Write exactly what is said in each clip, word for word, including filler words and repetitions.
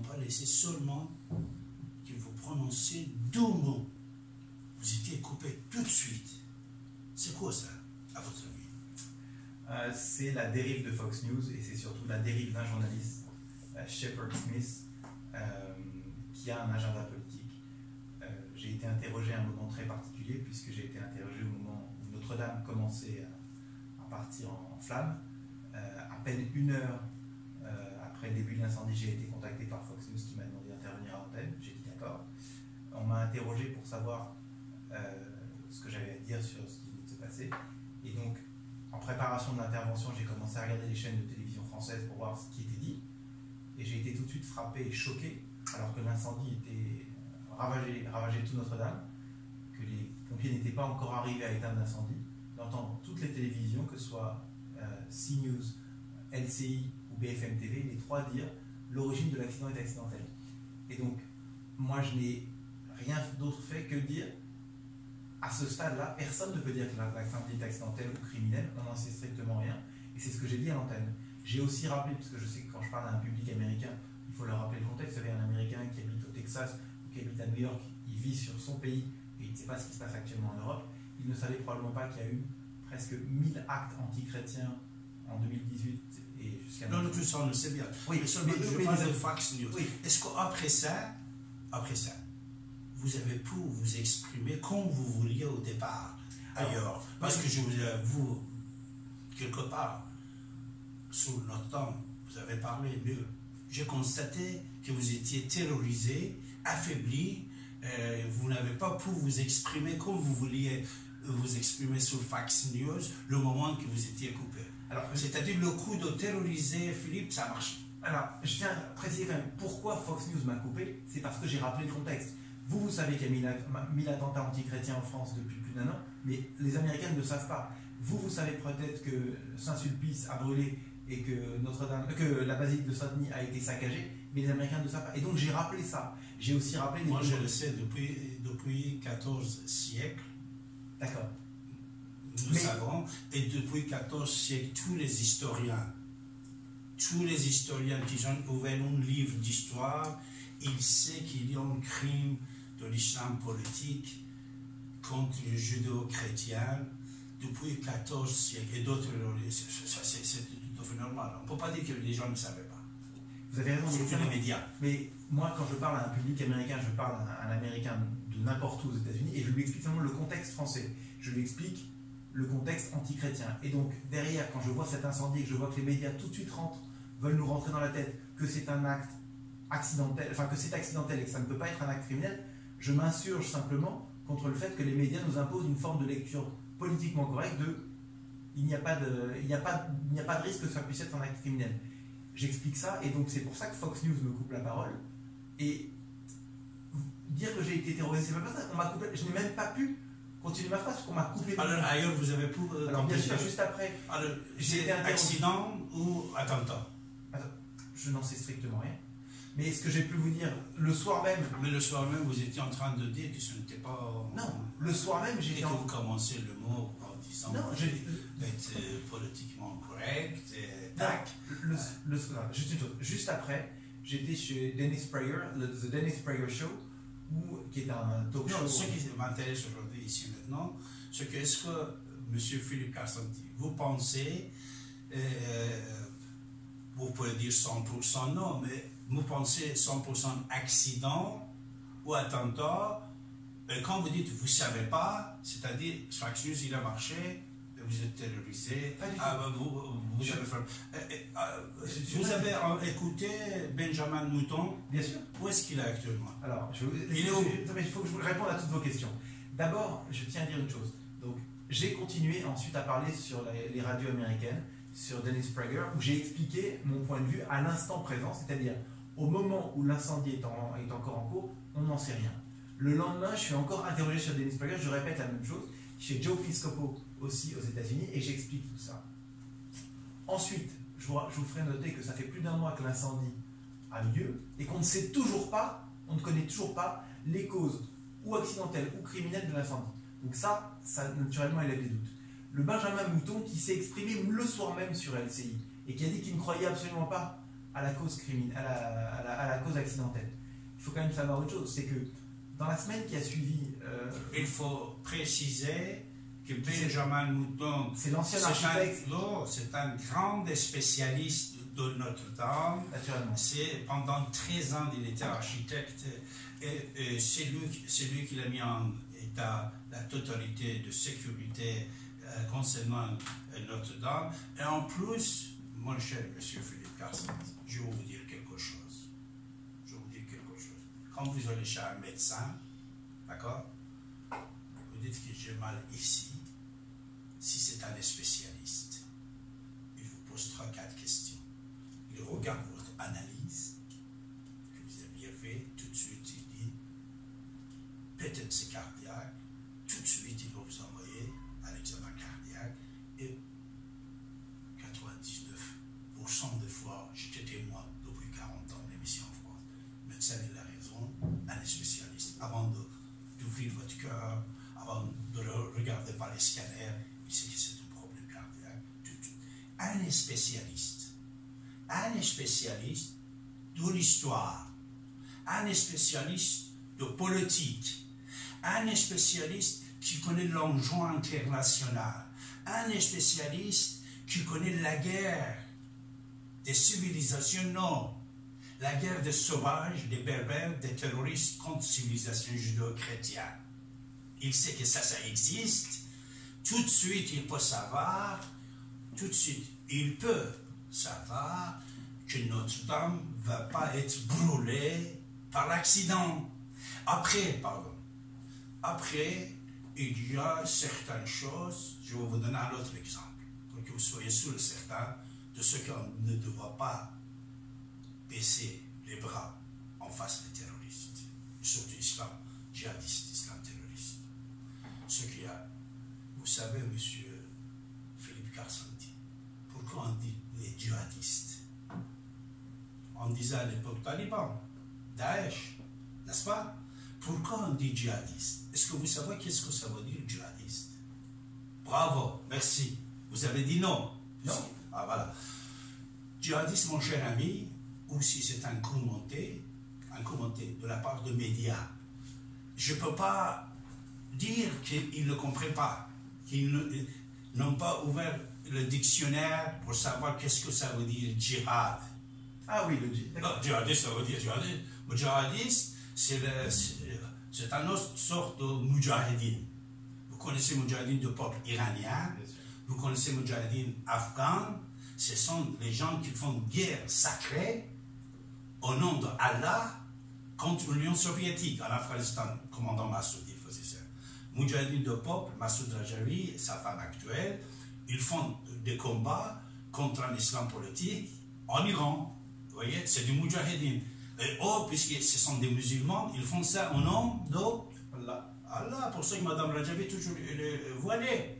pas laissé seulement que vous prononciez deux mots. Vous étiez coupé tout de suite. C'est quoi ça, à votre avis? euh, C'est la dérive de Fox News et c'est surtout la dérive d'un journaliste, euh, Shepard Smith, euh, qui a un agenda politique. Euh, j'ai été interrogé à un moment très particulier puisque j'ai été interrogé au moment où Notre-Dame commençait à, à partir en, en flammes. Euh, à peine une heure euh, après le début de l'incendie, j'ai été contacté par Fox News qui m'a demandé d'intervenir à l'antenne. J'ai dit d'accord. On m'a interrogé pour savoir euh, ce que j'avais à dire sur ce qui venait de se passer. Et donc, en préparation de l'intervention, j'ai commencé à regarder les chaînes de télévision françaises pour voir ce qui était dit. Et j'ai été tout de suite frappé et choqué, alors que l'incendie était ravagé, ravagé tout Notre-Dame, que les pompiers n'étaient pas encore arrivés à éteindre l'incendie, d'entendre toutes les télévisions, que ce soit euh, CNews, L C I ou B F M T V, les trois dire l'origine de l'accident est accidentelle. Et donc, moi, je n'ai rien d'autre fait que dire, à ce stade-là, personne ne peut dire que l'accident est accidentel ou criminel, on n'en sait strictement rien, et c'est ce que j'ai dit à l'antenne. J'ai aussi rappelé, parce que je sais que quand je parle à un public américain, il faut leur rappeler le contexte. Vous savez, un Américain qui habite au Texas ou qui habite à New York, il vit sur son pays et il ne sait pas ce qui se passe actuellement en Europe. Il ne savait probablement pas qu'il y a eu presque mille actes antichrétiens en deux mille dix-huit et jusqu'à Non, non, tout ça, on le sait bien. Oui, mais seulement, mais, je mais, parle mais, de Fox News. Oui. Est-ce qu'après ça, après ça, vous avez pu vous exprimer comme vous vouliez au départ, ailleurs? Parce que je vous avoue, quelque part, sous notre temps, vous avez parlé mieux. J'ai constaté que vous étiez terrorisé, affaibli, euh, vous n'avez pas pu vous exprimer comme vous vouliez vous exprimer sur Fox News le moment que vous étiez coupé. C'est-à-dire le coup de terroriser Philippe, ça marche. Alors, je tiens à préciser quand même pourquoi Fox News m'a coupé, c'est parce que j'ai rappelé le contexte. Vous, vous savez qu'il y a mille attentats antichrétiens en France depuis plus d'un an, mais les Américains ne le savent pas. Vous, vous savez peut-être que Saint-Sulpice a brûlé et que Notre-Dame, que la basilique de Saint-Denis a été saccagée, mais les Américains ne le savent pas. Et donc j'ai rappelé ça. J'ai aussi rappelé... Moi, je le sais depuis, depuis quatorze siècles. D'accord. Nous mais... savons, et depuis quatorze siècles, tous les historiens, tous les historiens qui ont ouvert un livre d'histoire, ils savent qu'il y a un crime de l'islam politique contre les judéo-chrétiens depuis quatorze siècles. Et d'autres, c'est tout à fait normal. On ne peut pas dire que les gens ne savaient pas. Vous avez raison, c'est les médias. Mais moi, quand je parle à un public américain, je parle à un Américain de n'importe où aux États-Unis et je lui explique seulement le contexte français. Je lui explique le contexte anti-chrétien. Et donc, derrière, quand je vois cet incendie et que je vois que les médias tout de suite rentrent, veulent nous rentrer dans la tête que c'est un acte accidentel, enfin que c'est accidentel et que ça ne peut pas être un acte criminel, je m'insurge simplement contre le fait que les médias nous imposent une forme de lecture politiquement correcte de il n'y a pas de, il n'y a pas, il n'y a pas de risque que ça puisse être un acte criminel. J'explique ça et donc c'est pour ça que Fox News me coupe la parole et dire que j'ai été terrorisé, c'est pas ça, on m'a coupé, je n'ai même pas pu continuer ma phrase parce qu'on m'a coupé. Alors ailleurs vous avez pu. Euh, Alors bien sûr, juste après. J'ai été accident ou attentat? Attends, je n'en sais strictement rien. Mais est-ce que j'ai pu vous dire le soir même? Mais le soir même, vous étiez en train de dire que ce n'était pas. Non, le soir même, j'étais. Et que vous commencez le mot en disant. Non, j'ai. D'être politiquement correct, et tac. Le, le, juste une chose. Juste après, j'étais chez Dennis Prager, le The Dennis Prager Show, où, qui est un talk show. Non, ce qui m'intéresse aujourd'hui, ici maintenant, c'est que est-ce que M. Philippe Carsanti, vous pensez, euh, vous pouvez dire cent pour cent non, mais vous pensez cent pour cent accident ou attentat, et quand vous dites vous ne savez pas, c'est-à-dire Fox News il a marché, vous êtes terrorisé, ah, vous, vous, avez, euh, euh, vous avez écouté Benjamin Mouton? Bien sûr. Où est-ce qu'il est actuellement? Alors, je, il, est où? Il faut que je vous réponde à toutes vos questions. D'abord, je tiens à dire une chose. Donc, j'ai continué ensuite à parler sur les, les radios américaines, sur Dennis Prager, où j'ai expliqué mon point de vue à l'instant présent, c'est-à-dire au moment où l'incendie est, est encore en cours, on n'en sait rien. Le lendemain, je suis encore interrogé sur Dennis Prager, je répète la même chose, chez Joe Piscopo aussi aux États-Unis, et j'explique tout ça. Ensuite, je vous, je vous ferai noter que ça fait plus d'un mois que l'incendie a lieu, et qu'on ne sait toujours pas, on ne connaît toujours pas les causes ou accidentelles ou criminelles de l'incendie. Donc ça, ça naturellement élève des doutes. Le Benjamin Mouton qui s'est exprimé le soir même sur L C I, et qui a dit qu'il ne croyait absolument pas à la cause criminelle, à la, à, la, à la cause accidentelle. Il faut quand même savoir autre chose, c'est que dans la semaine qui a suivi... Euh, il faut préciser que Benjamin Mouton, c'est l'ancien architecte. C'est un grand spécialiste de Notre-Dame. C'est pendant treize ans, il était architecte. Et, et c'est lui, c'est lui qui a mis en état la totalité de sécurité euh, concernant euh, Notre-Dame. Et en plus, mon cher monsieur Philippe Carson, je vais vous dire quelque chose. Je vais vous dire quelque chose. Quand vous allez chez un médecin, d'accord, vous dites que j'ai mal ici. Si c'est un spécialiste, il vous pose trois, quatre questions. Il regarde votre analyse que vous aviez fait, tout de suite il dit peut-être c'est cardiaque, tout de suite il va vous envoyer un examen cardiaque et quatre-vingt-dix-neuf pour cent des fois, j'étais témoin depuis quarante ans d'émission en France. Le médecin il a raison, un spécialiste. Avant d'ouvrir votre cœur, avant de le regarder par les scanners, il sait que c'est un problème cardiaque. Tout, tout. Un spécialiste, un spécialiste de l'histoire, un spécialiste de politique, un spécialiste qui connaît l'enjeu international, un spécialiste qui connaît la guerre des civilisations, non, la guerre des sauvages, des berbères, des terroristes contre civilisation judéo-chrétienne. Il sait que ça, ça existe. Tout de suite, il peut savoir, tout de suite, il peut savoir que Notre-Dame ne va pas être brûlée par l'accident. Après, pardon, après, il y a certaines choses, je vais vous donner un autre exemple, pour que vous soyez sûr et certain de ce qu'on ne doit pas baisser les bras en face des terroristes, surtout islam, djihadiste, islam terroriste. Ce qu'il y a, vous savez, monsieur Philippe Carsanti, pourquoi on dit les djihadistes? On disait à l'époque Taliban, Daesh, n'est-ce pas? Pourquoi on dit djihadiste? Est-ce que vous savez qu'est-ce que ça veut dire djihadiste? Bravo, merci. Vous avez dit non. Non. Ah voilà. Djihadiste, mon cher ami, ou si c'est un commenté, un commenté de la part de médias, je ne peux pas dire qu'ils ne comprennent pas, qu'ils n'ont pas ouvert le dictionnaire pour savoir qu'est-ce que ça veut dire djihad. Ah oui, le djihad. Djihadiste, ça veut dire djihadiste. Djihadiste, c'est une autre sorte de mujahideen. Vous connaissez mujahideen du peuple iranien, vous connaissez mujahideen afghans, ce sont les gens qui font guerre sacrée au nom d'Allah contre l'Union soviétique en Afghanistan, commandant Massoud, il faisait ça. Mujahideen de peuple, Massoud Rajavi et sa femme actuelle, ils font des combats contre un islam politique en Iran. Vous voyez, c'est du Mujahideen. Et oh, puisque ce sont des musulmans, ils font ça au nom d'Allah. Allah, pour ça que Mme Rajavi est toujours voilée.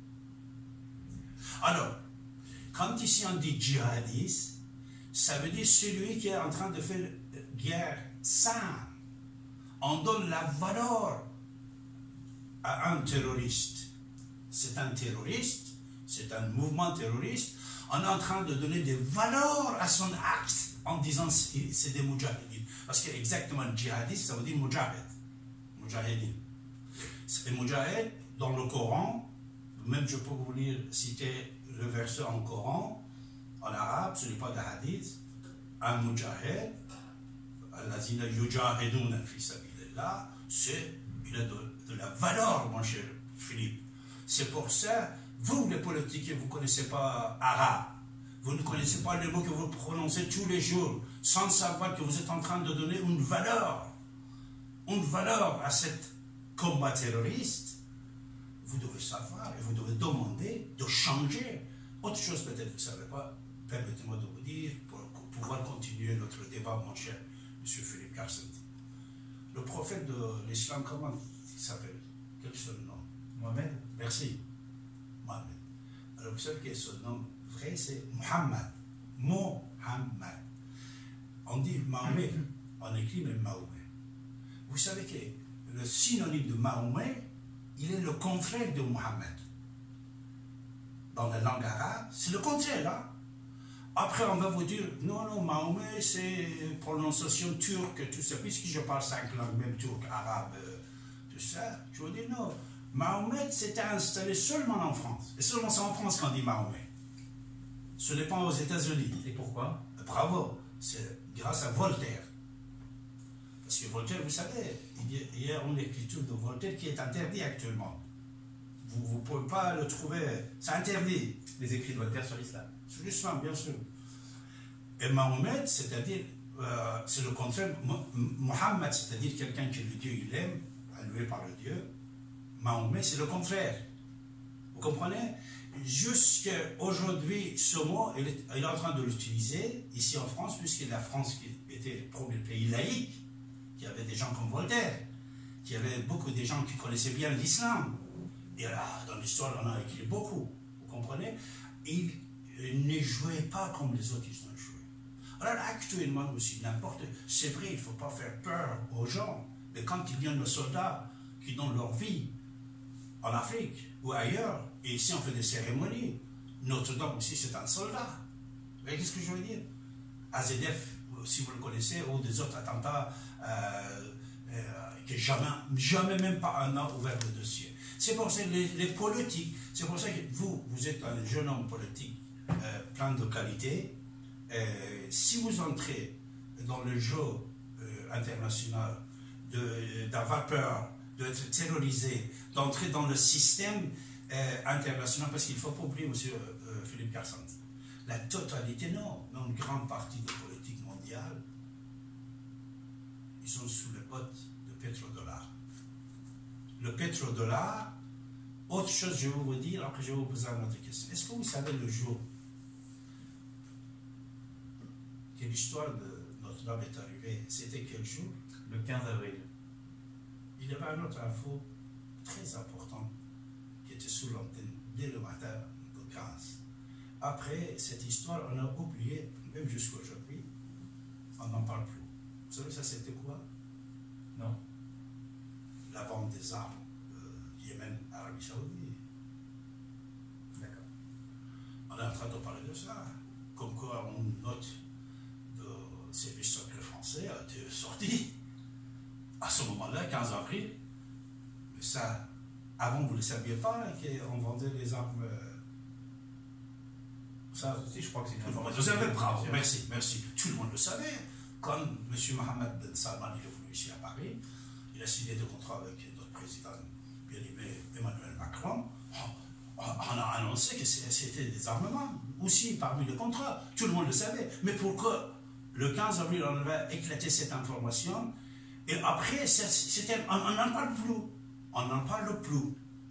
Alors, quand ici on dit djihadiste, ça veut dire celui qui est en train de faire guerre sainte. On donne la valeur à un terroriste. C'est un terroriste, c'est un mouvement terroriste. On est en train de donner des valeurs à son acte en disant c'est des mujahideen. Parce que exactement djihadiste, ça veut dire mujahid. Mujahideen. C'est mujahid dans le Coran. Même je peux vous lire, citer le verset en Coran, en arabe, ce n'est pas de hadith. Un mujahid, allazina yujahiduna fi sabilillah, c'est il a de, de la valeur, mon cher Philippe. C'est pour ça, vous les politiques, vous ne connaissez pas arabe. Vous ne connaissez pas les mots que vous prononcez tous les jours, sans savoir que vous êtes en train de donner une valeur, une valeur à cet combat terroriste. Vous devez savoir et vous devez demander de changer. Autre chose peut-être, vous ne savez pas, permettez-moi de vous dire, pour pouvoir continuer notre débat, mon cher M. Philippe Carsanti. Le prophète de l'islam, comment il s'appelle? Quel est son nom? Mohamed. Merci. Mohamed. Alors vous savez que son nom vrai, c'est Muhammad. Mohammad. On dit Mahomet, on écrit même Mahomet. Vous savez que le synonyme de Mahomet, il est le contraire de Mohammed. Dans la langue arabe, c'est le contraire. Hein? Après, on va vous dire, non, non, Mahomet, c'est prononciation turque, tout ça, puisque je parle cinq langues, même turc, arabe, tout ça. Je vous dis, non. Mahomet s'était installé seulement en France. Et seulement c'est en France qu'on dit Mahomet. Ce n'est pas aux États-Unis. Et pourquoi? Bravo. C'est grâce à Voltaire. Parce que Voltaire, vous savez, il y a une écriture de Voltaire qui est interdite actuellement. Vous ne pouvez pas le trouver. C'est interdit. Les écrits de Voltaire sur l'islam. Sur l'islam, bien sûr. Et Mahomet, c'est-à-dire, euh, c'est le contraire. Mohammed, c'est-à-dire quelqu'un que le Dieu il aime, élevé par le Dieu. Mahomet, c'est le contraire. Vous comprenez? Jusqu'à aujourd'hui, ce mot, il est, il est en train de l'utiliser ici en France, puisque la France qui était le premier pays laïque, qui avait des gens comme Voltaire, qui avait beaucoup de gens qui connaissaient bien l'islam. Et là, dans l'histoire, on a écrit beaucoup. Vous comprenez? Il, il ne jouait pas comme les autres, ils ont joué. Alors actuellement aussi, n'importe... C'est vrai, il ne faut pas faire peur aux gens, mais quand il y a nos soldats qui donnent leur vie en Afrique ou ailleurs, et ici on fait des cérémonies, Notre-Dame aussi c'est un soldat. Vous voyez ce que je veux dire? A Z F, si vous le connaissez, ou des autres attentats euh, euh, que jamais, jamais même pas un an ouvert le dossier. C'est pour ça que les, les politiques, c'est pour ça que vous, vous êtes un jeune homme politique euh, plein de qualités. Euh, si vous entrez dans le jeu euh, international d'avoir peur, d'être terrorisé, d'entrer dans le système euh, international, parce qu'il ne faut pas oublier, M. Euh, Philippe Carsanti, la totalité, non, mais une grande partie de politique mondiale, ils sont sous le hôte de pétrodollar. Le pétrodollar, autre chose, je vais vous dire, après je vais vous poser une autre question. Est-ce que vous savez le jour que l'histoire de Notre-Dame est arrivée, c'était quel jour? Le quinze avril. Il y avait une autre info très importante qui était sous l'antenne dès le matin de quinze. Après cette histoire, on a oublié, même jusqu'à aujourd'hui, on n'en parle plus. Vous savez, ça c'était quoi? Non. La vente des armes euh, Yémen, Arabie Saoudite. D'accord. On est en train de parler de ça. Comme quoi, une note de service secret français a été sortie à ce moment-là, quinze avril. Mais ça, avant, vous ne le saviez pas qu'on vendait les armes. Euh, ça, si, je crois que c'est une information. Vous savez, bravo, merci, merci. Tout le monde le savait. Quand M. Mohamed Ben Salman est venu ici à Paris, il a signé des contrats avec notre président bien-aimé Emmanuel Macron. On a annoncé que c'était des armements aussi parmi les contrats. Tout le monde le savait. Mais pourquoi le quinze avril, on va éclater cette information et après, c'était, on n'en parle plus. On n'en parle plus.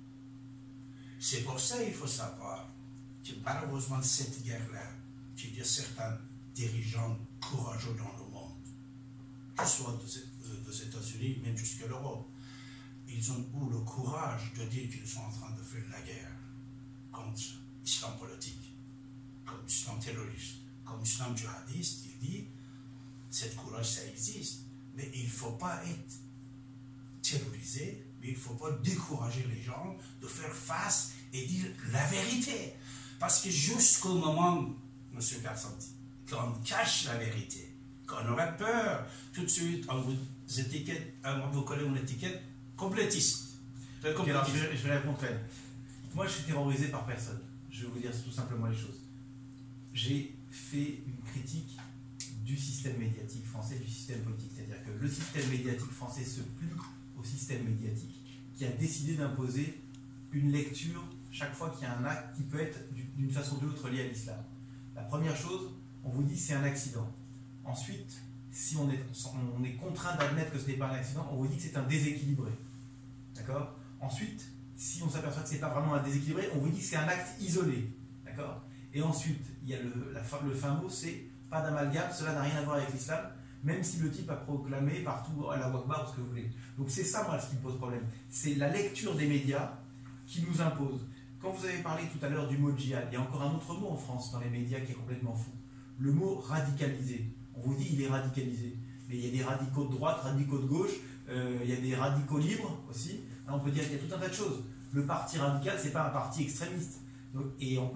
C'est pour ça qu'il faut savoir que malheureusement, cette guerre-là, qu'il y a certains dirigeants courageux dans le monde, que ce soit des États-Unis, même jusqu'à l'Europe, ils ont eu le courage de dire qu'ils sont en train de faire la guerre contre l'islam politique, comme l'islam terroriste, comme l'islam djihadiste. Il dit, cette courage, ça existe, mais il ne faut pas être terrorisé, mais il ne faut pas décourager les gens de faire face et dire la vérité. Parce que jusqu'au moment, M. Carsanti, quand on cache la vérité, quand on aurait peur, tout de suite, on vous étiquette, on vous colle une étiquette complétiste. Okay, alors, je, vais, je vais répondre. Moi, je suis terrorisé par personne. Je vais vous dire tout simplement les choses. J'ai fait une critique du système médiatique français, du système politique. C'est-à-dire que le système médiatique français se plie au système médiatique qui a décidé d'imposer une lecture chaque fois qu'il y a un acte qui peut être d'une façon ou d'une autre lié à l'islam. La première chose, on vous dit c'est un accident. Ensuite, si on est, on est contraint d'admettre que ce n'est pas un accident, on vous dit que c'est un déséquilibré. D'accord? Ensuite, si on s'aperçoit que ce n'est pas vraiment un déséquilibré, on vous dit que c'est un acte isolé. D'accord? Et ensuite, il y a le, la, le fin mot, c'est pas d'amalgame, cela n'a rien à voir avec l'islam, même si le type a proclamé partout à la Wakbar ou ce que vous voulez. Donc c'est ça, moi, ce qui me pose problème. C'est la lecture des médias qui nous impose. Quand vous avez parlé tout à l'heure du mot djihad, il y a encore un autre mot en France dans les médias qui est complètement fou. Le mot radicalisé. On vous dit il est radicalisé. Mais il y a des radicaux de droite, radicaux de gauche, euh, il y a des radicaux libres aussi. Là, on peut dire qu'il y a tout un tas de choses. Le parti radical, ce n'est pas un parti extrémiste. Donc, et en plus,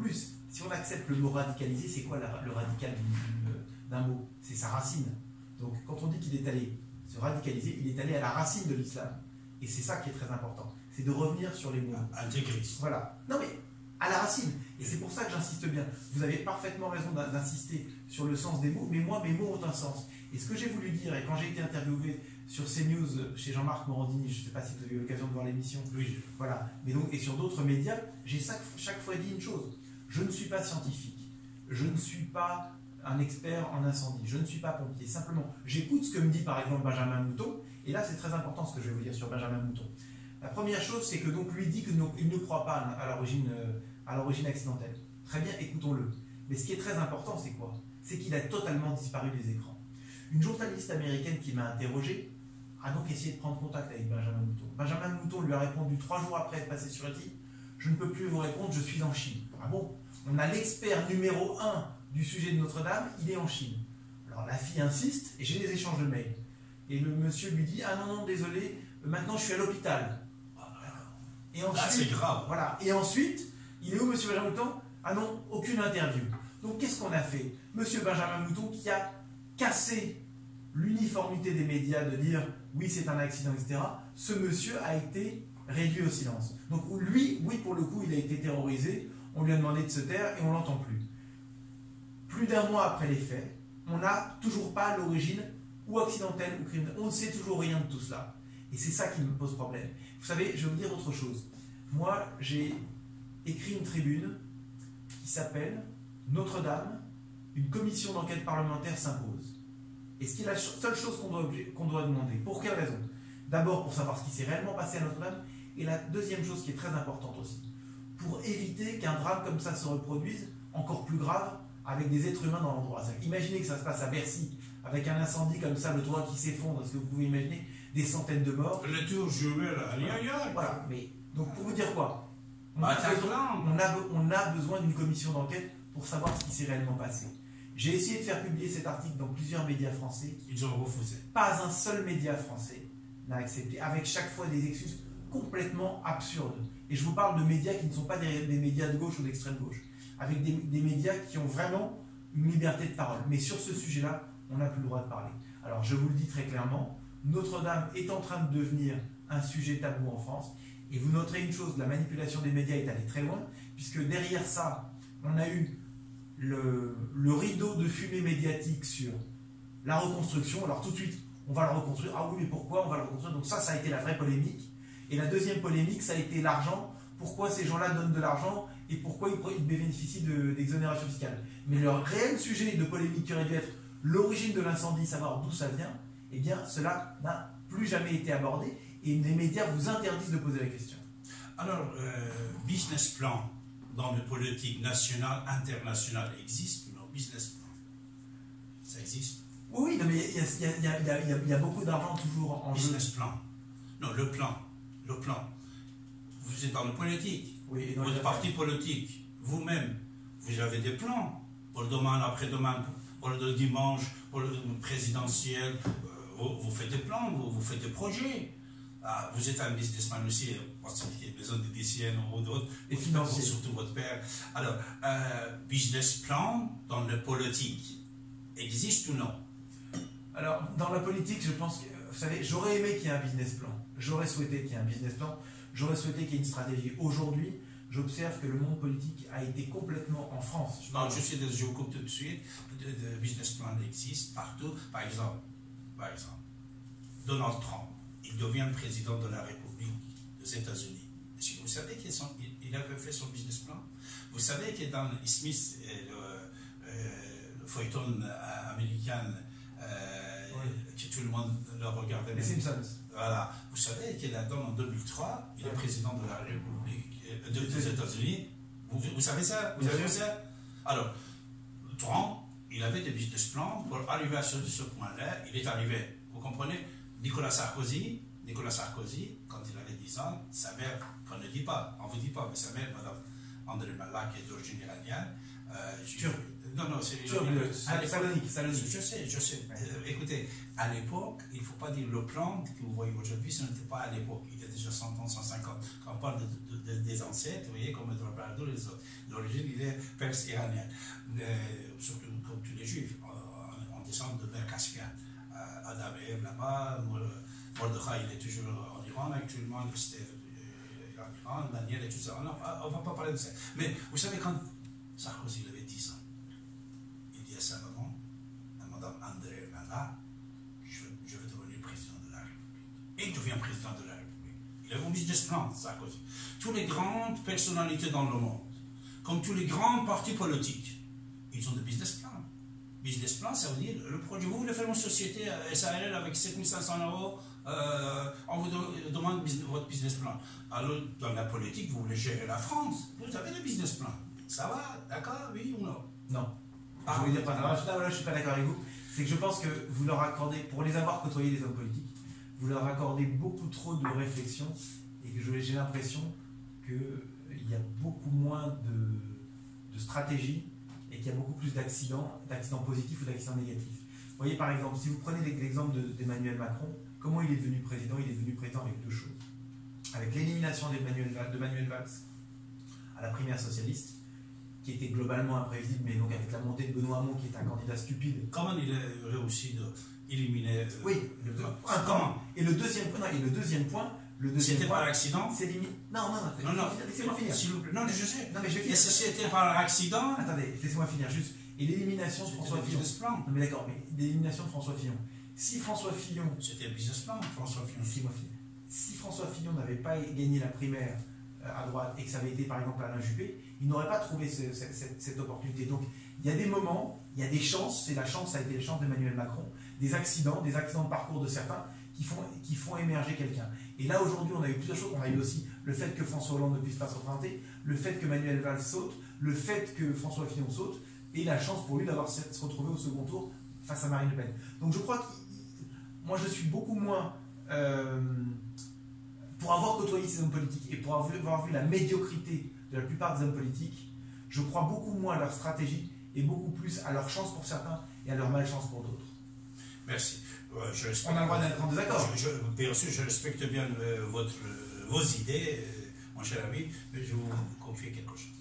si on accepte le mot radicalisé, c'est quoi la, le radical d'un mot? C'est sa racine. Donc quand on dit qu'il est allé se radicaliser, il est allé à la racine de l'islam. Et c'est ça qui est très important. C'est de revenir sur les mots. Intégriste. Voilà. Non mais, à la racine. Et c'est pour ça que j'insiste bien. Vous avez parfaitement raison d'insister sur le sens des mots, mais moi, mes mots ont un sens. Et ce que j'ai voulu dire, et quand j'ai été interviewé sur CNews chez Jean-Marc Morandini, je ne sais pas si vous avez eu l'occasion de voir l'émission, oui. Voilà. Mais donc, et sur d'autres médias, j'ai chaque, chaque fois dit une chose. Je ne suis pas scientifique. Je ne suis pas un expert en incendie. Je ne suis pas pompier. Simplement, j'écoute ce que me dit par exemple Benjamin Mouton. Et là, c'est très important ce que je vais vous dire sur Benjamin Mouton. La première chose, c'est que donc lui dit qu'il ne croit pas à l'origine à l'origine accidentelle. Très bien, écoutons-le. Mais ce qui est très important, c'est quoi? C'est qu'il a totalement disparu des écrans. Une journaliste américaine qui m'a interrogé a donc essayé de prendre contact avec Benjamin Mouton. Benjamin Mouton lui a répondu trois jours après être passé sur E T I, je ne peux plus vous répondre, je suis en Chine. Ah bon? On a l'expert numéro un du sujet de Notre-Dame, il est en Chine. Alors la fille insiste, et j'ai des échanges de mails. Et le monsieur lui dit, ah non, non, désolé, maintenant je suis à l'hôpital. Et ensuite, là, c'est grave. Voilà. Et ensuite, il est où, monsieur Benjamin Mouton? Ah non, aucune interview. Donc, qu'est-ce qu'on a fait? Monsieur Benjamin Mouton qui a cassé l'uniformité des médias de dire oui, c'est un accident, et cetera. Ce monsieur a été réduit au silence. Donc, lui, oui, pour le coup, il a été terrorisé. On lui a demandé de se taire et on ne l'entend plus. Plus d'un mois après les faits, on n'a toujours pas l'origine ou accidentelle ou criminelle. On ne sait toujours rien de tout cela. Et c'est ça qui me pose problème. Vous savez, je vais vous dire autre chose. Moi, j'ai écrit une tribune qui s'appelle « Notre-Dame, une commission d'enquête parlementaire s'impose ». Et ce qui est la seule chose qu'on doit, qu'on doit demander. Pour quelle raison? D'abord, pour savoir ce qui s'est réellement passé à Notre-Dame. Et la deuxième chose qui est très importante aussi, pour éviter qu'un drame comme ça se reproduise, encore plus grave, avec des êtres humains dans l'endroit. Imaginez que ça se passe à Bercy, avec un incendie comme ça, le toit qui s'effondre, est-ce que vous pouvez imaginer des centaines de morts? Le tour, je mets là, aïe aïe aïe. Voilà, mais donc pour vous dire quoi, on, bah, a, besoin, on, a, on a besoin d'une commission d'enquête pour savoir ce qui s'est réellement passé. J'ai essayé de faire publier cet article dans plusieurs médias français. Ils ont refusé. Pas un seul média français n'a accepté, avec chaque fois des excuses complètement absurdes. Et je vous parle de médias qui ne sont pas des, des médias de gauche ou d'extrême gauche, avec des, des médias qui ont vraiment une liberté de parole. Mais sur ce sujet-là, on n'a plus le droit de parler. Alors je vous le dis très clairement, Notre-Dame est en train de devenir un sujet tabou en France. Et vous noterez une chose, la manipulation des médias est allée très loin, puisque derrière ça, on a eu le, le rideau de fumée médiatique sur la reconstruction. Alors tout de suite, on va le reconstruire. Ah oui, mais pourquoi on va le reconstruire? Donc ça, ça a été la vraie polémique. Et la deuxième polémique, ça a été l'argent. Pourquoi ces gens-là donnent de l'argent et pourquoi ils bénéficient d'exonération de, fiscale. Mais le réel sujet de polémique qui aurait dû être l'origine de l'incendie, savoir d'où ça vient, eh bien, cela n'a plus jamais été abordé et les médias vous interdisent de poser la question. Alors, euh, business plan dans le politique national, international existe ou non? Business plan, ça existe? Oui, non, mais il y, y, y, y, y a beaucoup d'argent toujours en business jeu. Business plan. Non, le plan. Le plan. Vous êtes dans le politique. Oui, vous êtes parti politique. Vous-même, vous avez des plans pour le domaine après-demain, pour le dimanche, pour le présidentiel. Vous, vous faites des plans, vous, vous faites des projets. Ah, vous êtes un businessman aussi, parce qu'il y a besoin de D C N ou d'autres, et financiers. Surtout votre père. Alors, euh, business plan dans le politique existe ou non? Alors, dans la politique, je pense que, vous savez, j'aurais aimé qu'il y ait un business plan. J'aurais souhaité qu'il y ait un business plan. J'aurais souhaité qu'il y ait une stratégie. Aujourd'hui, j'observe que le monde politique a été complètement en France. Je non, je sais, je vous coupe tout de suite. De, de business plan existe partout. Par exemple, par exemple, Donald Trump, il devient président de la République des États-Unis. Est-ce que vous savez qu'il il avait fait son business plan? Vous savez que dans Smith, le, euh, le feuilleton américain, euh, oui. que tout le monde le regardait. Les Simpsons. Voilà. Vous savez qu'il a donné en deux mille trois, il est président de la République euh, de, des États-Unis. Vous, vous savez ça? Vous avez vu ça? Alors, Trump, il avait des business plans pour arriver à ce, ce point-là. Il est arrivé. Vous comprenez? Nicolas Sarkozy, Nicolas Sarkozy, quand il avait dix ans, sa mère, qu'on ne dit pas, on ne vous dit pas, mais sa mère, Madame André Malak, qui est d'origine iranienne, Euh, je, Turc. Non, non, c'est Salonique, Salonique. Je sais, je sais. Ouais. Euh, écoutez, à l'époque, il ne faut pas dire le plan que vous voyez aujourd'hui, ce n'était pas à l'époque. Il y a déjà cent ans, cent cinquante. Quand on parle de, de, de, des ancêtres, vous voyez, comme Edrabardo, les autres. L'origine, il est perse-iranien. Euh, surtout comme tous les juifs, on, on descend de mer Caspian. Euh, Adam et Ève là-bas, Mordechai, il est toujours en Iran actuellement, Esther en Iran, Daniel et tout ça. Non, on ne va pas parler de ça. Mais vous savez, quand Sarkozy avait dix ans, il dit à sa maman, à Madame André Nana, je, je veux devenir président de la République. Et il devient président de la République. Il a un business plan, Sarkozy. Toutes les grandes personnalités dans le monde, comme tous les grands partis politiques, ils ont des business plans. Business plan, ça veut dire le projet. Vous voulez faire une société S A R L avec sept mille cinq cents euros, euh, on vous demande votre business plan. Alors, dans la politique, vous voulez gérer la France, vous avez des business plans. Ça va, d'accord, oui ou non? Non. Ah, je veux dire, pas, là, là, je ne suis pas d'accord avec vous. C'est que je pense que vous leur accordez, pour les avoir côtoyés, les hommes politiques, vous leur accordez beaucoup trop de réflexion et que j'ai l'impression qu'il y a beaucoup moins de, de stratégie et qu'il y a beaucoup plus d'accidents, d'accidents positifs ou d'accidents négatifs. Vous voyez, par exemple, si vous prenez l'exemple d'Emmanuel Macron, comment il est devenu président? Il est devenu président avec deux choses. Avec l'élimination d'Emmanuel Valls, de Manuel Valls à la primaire socialiste, qui était globalement imprévisible, mais donc avec la montée de Benoît Hamon, qui est un candidat stupide. Comment il a réussi d'éliminer... Euh, oui, le, un comment Et le deuxième point, non, et le deuxième point, c'était par accident? C'est limite. Non, non, non, non, laissez-moi finir. S'il vous plaît. Non, je sais. Non, mais je vais finir. Est-ce que c'était par accident? Attendez, laissez-moi finir juste. Et l'élimination de François Fillon. Non, mais d'accord, mais l'élimination de François Fillon. Si François Fillon. C'était un business plan, François Fillon. Laissez-moi finir. Si François Fillon n'avait pas gagné la primaire à droite et que ça avait été par exemple Alain Juppé, il n'aurait pas trouvé ce, cette, cette, cette opportunité. Donc il y a des moments, il y a des chances, c'est la chance, ça a été la chance d'Emmanuel Macron, des accidents, des accidents de parcours de certains qui font, qui font émerger quelqu'un. Et là aujourd'hui on a eu plusieurs choses, on a eu aussi le fait que François Hollande ne puisse pas se représenter, le fait que Manuel Valls saute, le fait que François Fillon saute, et la chance pour lui d'avoir se retrouver au second tour face à Marine Le Pen. Donc je crois que moi je suis beaucoup moins... Euh, pour avoir côtoyé ces hommes politiques et pour avoir vu, avoir vu la médiocrité de la plupart des hommes politiques, je crois beaucoup moins à leur stratégie et beaucoup plus à leur chance pour certains et à leur malchance pour d'autres. Merci. Euh, je On a le droit d'être en désaccord. Je, je, bien sûr, je respecte bien euh, votre, euh, vos idées, euh, mon cher ami, mais je vais vous confier quelque chose.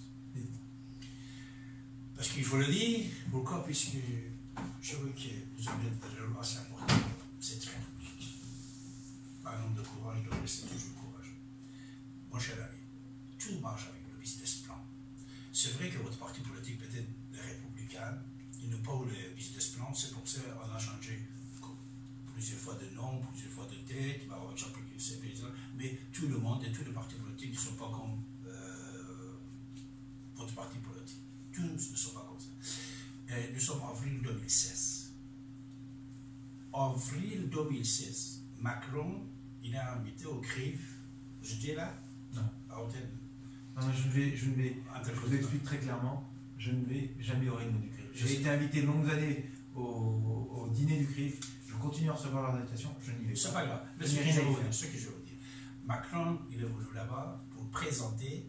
Parce qu'il faut le dire, pourquoi? Puisque je veux que vous ayez de la loi, c'est important. C'est très compliqué. Un homme de courage doit rester toujours courageux. Mon cher ami, tout marche avec le business plan. C'est vrai que votre parti politique, peut-être les Républicains, ils n'ont pas eu le business plan, c'est pour ça qu'on a changé plusieurs fois de nom, plusieurs fois de tête, mais tout le monde et tous les partis politiques ne sont pas comme euh, votre parti politique. Tous ne sont pas comme ça. Et nous sommes en avril deux mille seize. En avril deux mille seize, Macron, il a invité au C R I F, je dis là, non, à hôtel. Non, non, je ne vais, je ne vais, je vous explique très clairement, je ne vais jamais au réunion du C R I F. J'ai été invité de longues années au, au dîner du C R I F, je continue à recevoir leur invitation, je n'y vais pas. C'est pas grave, mais ce que, je veux dire, ce que je veux dire, Macron, il est venu là-bas pour présenter,